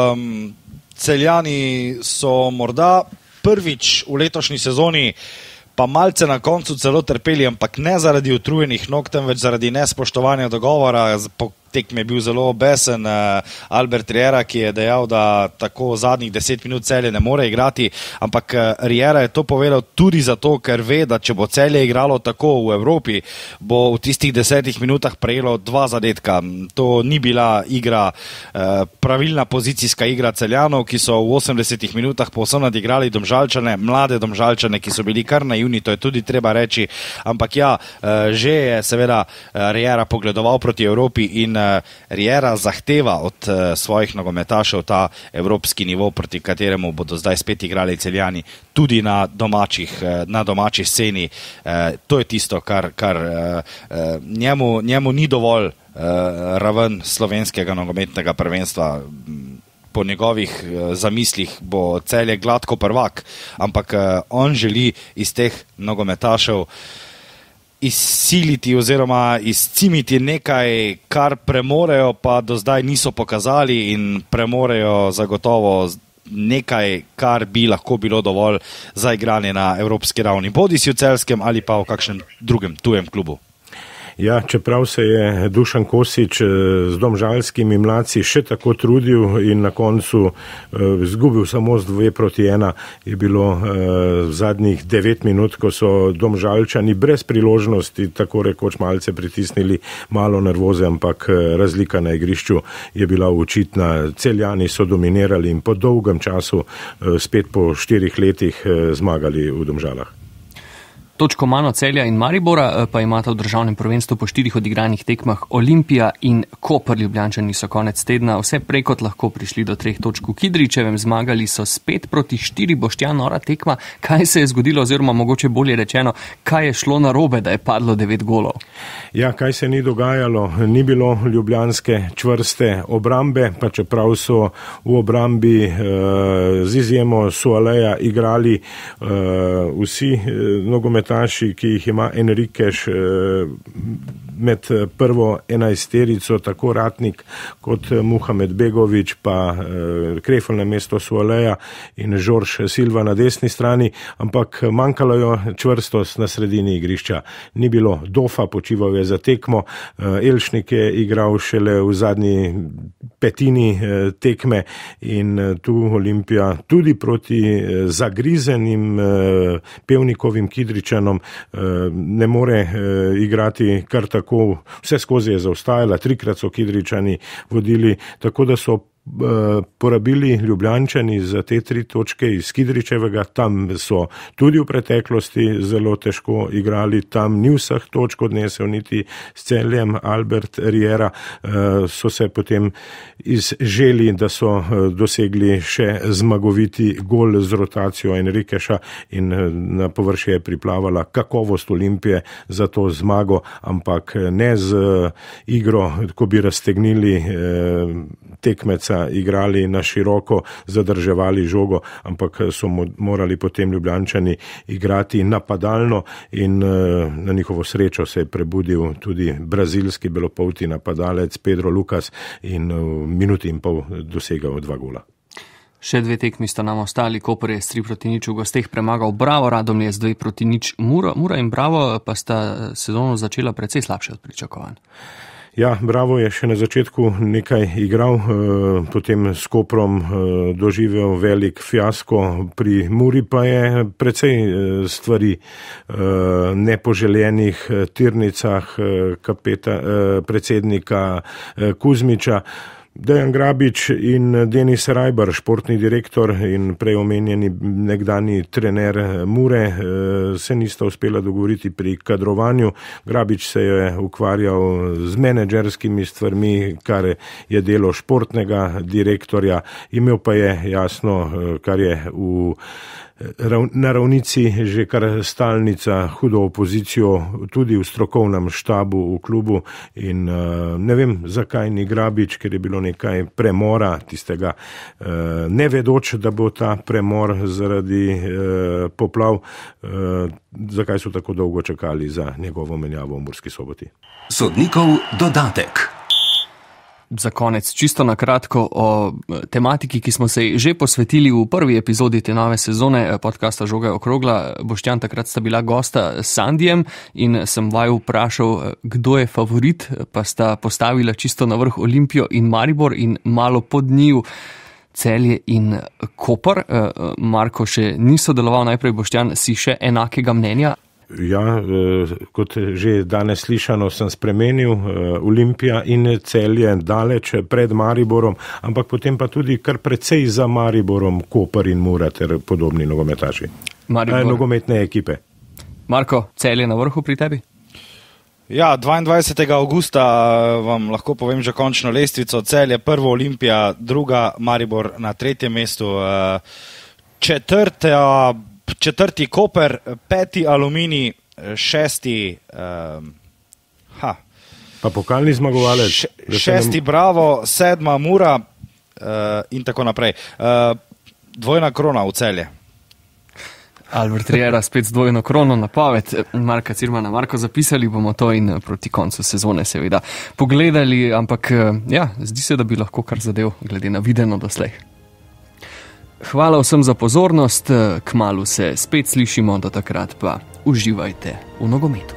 Celjani so morda prvič v letošnji sezoni pa malce na koncu celo trpeli, ampak ne zaradi utrujenih nog, temveč zaradi nespoštovanja dogovora. Po tekmi je bil zelo besen Albert Riera, ki je dejal, da tako zadnjih 10 minut Celje ne more igrati, ampak Riera je to povedal tudi zato, ker ve, da če bo Celje igralo tako v Evropi, bo v tistih 10 minutah prejelo 2 zadetka. To ni bila igra, pravilna pozicijska igra Celjanov, ki so v 80 minutah povsem nadigrali Domžalčane, mlade Domžalčane, ki so bili kar naivni, to je tudi treba reči, ampak že je seveda Riera pogledoval proti Evropi in Riera zahteva od svojih nogometašev ta evropski nivo, proti kateremu bodo zdaj spet igrali Celjani tudi na domači sceni. To je tisto, kar njemu ni dovolj raven slovenskega nogometnega prvenstva. Po njegovih zamislih bo Celje gladko prvak, ampak on želi iz teh nogometašev izsiliti oziroma izcimiti nekaj, kar premorejo, pa do zdaj niso pokazali, in premorejo zagotovo nekaj, kar bi lahko bilo dovolj za igranje na evropski ravni, bodisi v celjskem ali pa v kakšnem drugem tujem klubu. Ja, čeprav se je Dušan Kosič z domžalskimi mladci še tako trudil in na koncu izgubil samo z 2-1, je bilo zadnjih 9 minut, ko so Domžalčani brez priložnosti tako rekoč malce pritisnili, malo nervoze, ampak razlika na igrišču je bila očitna. Celjani so dominirali in po dolgem času, spet po 4 letih, zmagali v Domžalah. Točko manj od Celja in Maribora pa imata v državnem prvenstvu po 4 odigranih tekmah Olimpija in Koper. Ljubljančani so konec tedna vse prej kot lahko prišli do 3 točk v Kidričevem, zmagali so s 5-4, Boštjan, nora tekma. Kaj se je zgodilo, oziroma mogoče bolje rečeno, kaj je šlo narobe, da je padlo 9 golov? Ja, kaj se ni dogajalo? Ni bilo ljubljanske čvrste obrambe, pa čeprav so v obrambi z izjemo Sualeja igrali vsi nogometaši, ki jih ima Enriquez med prvo 11-terico, tako Ratnik kot Muhamed Begović, pa Krefl na mesto Sualeja in Žorž Silva na desni strani, ampak manjkalo je čvrstost na sredini igrišča. Ni bilo Dofa, počival je za tekmo, Elšnik je igral šele v zadnji petini tekme in tu Olimpija tudi proti zagrizenim Pevnikovim Kidričanom ne more igrati kar tako. Vse skozi je zaostajala, 3-krat so Kidričani vodili, tako da so porabili Ljubljančani za te 3 točke iz Kidričevega. Tam so tudi v preteklosti zelo težko igrali, tam ni vseh točk odnesel niti s Celjem. Albert Riera so se potem izželi, da so dosegli še zmagoviti gol z rotacijo Enriqueza in na površje je priplavala kakovost Olimpije za to zmago, ampak ne z igro, ko bi raztegnili tekmeca, igrali na široko, zadrževali žogo, ampak so morali potem Ljubljančani igrati napadalno in na njihovo srečo se je prebudil tudi brazilski belopolti napadalec Pedro Lucas in v minuti in pol dosegal 2 gola. Še 2 tekmi sta nam ostali, Koper je s 3-0 v gosteh premagal Bravo, Radomlje z 2-0 Mura in Bravo pa sta sezono začela precej slabše od pričakovanj. Ja, Bravo je še na začetku nekaj igral, potem s Koprom doživel velik fiasko, pri Muri pa je precej stvari nepoželjenih tirnicah predsednika Kuzmiča. Dejan Grabič in Denis Rajbar, športni direktor in prej omenjeni nekdani trener Mure, se nista uspela dogovoriti pri kadrovanju. Grabič se je ukvarjal z menedžerskimi stvarmi, kar je delo športnega direktorja. Imel pa je jasno, kar je na ravnici že kar stalnica, hudo opozicijo tudi v strokovnem štabu v klubu in ne vem, zakaj ni Grabič, ker je bilo nekaj premora, tistega ne vedoč, da bo ta premor zaradi poplav, zakaj so tako dolgo čakali za njegovo menjavo v Murski Soboti. Sodnikov dodatek. Za konec čisto na kratko o tematiki, ki smo se že posvetili v prvi epizodi te nove sezone podcasta Žoga je okrogla. Boštjan, takrat sta bila gosta s Sandijem in sem vaju vprašal, kdo je favorit, pa sta postavila čisto na vrh Olimpijo in Maribor in malo pod njiju Celje in Koper. Marko še ni sodeloval, najprej Boštjan, si še enakega mnenja? Ja, kot že danes slišano, sem spremenil Olimpija in Celje daleč pred Mariborom, ampak potem pa tudi kar precej za Mariborom Koper in Mura ter podobni nogometaši. Nogometne ekipe. Marko, Celje na vrhu pri tebi? Ja, 22. avgusta vam lahko povem že končno lestvico. Celje prvo, Olimpija druga, Maribor na 3. mestu, četrti Koper, 5. Aluminij, 6. Pa pokalni zmagovalec. 6. Bravo, 7. Mura in tako naprej. Dvojna krona v Celje. Albert Riera spet z dvojno krono napoved Marka Cirmana. Marko, zapisali bomo to in proti koncu sezone seveda pogledali, ampak ja, zdi se, da bi lahko kar zadev glede na videno doslej. Hvala vsem za pozornost, kmalu se spet slišimo, do takrat pa uživajte v nogometu.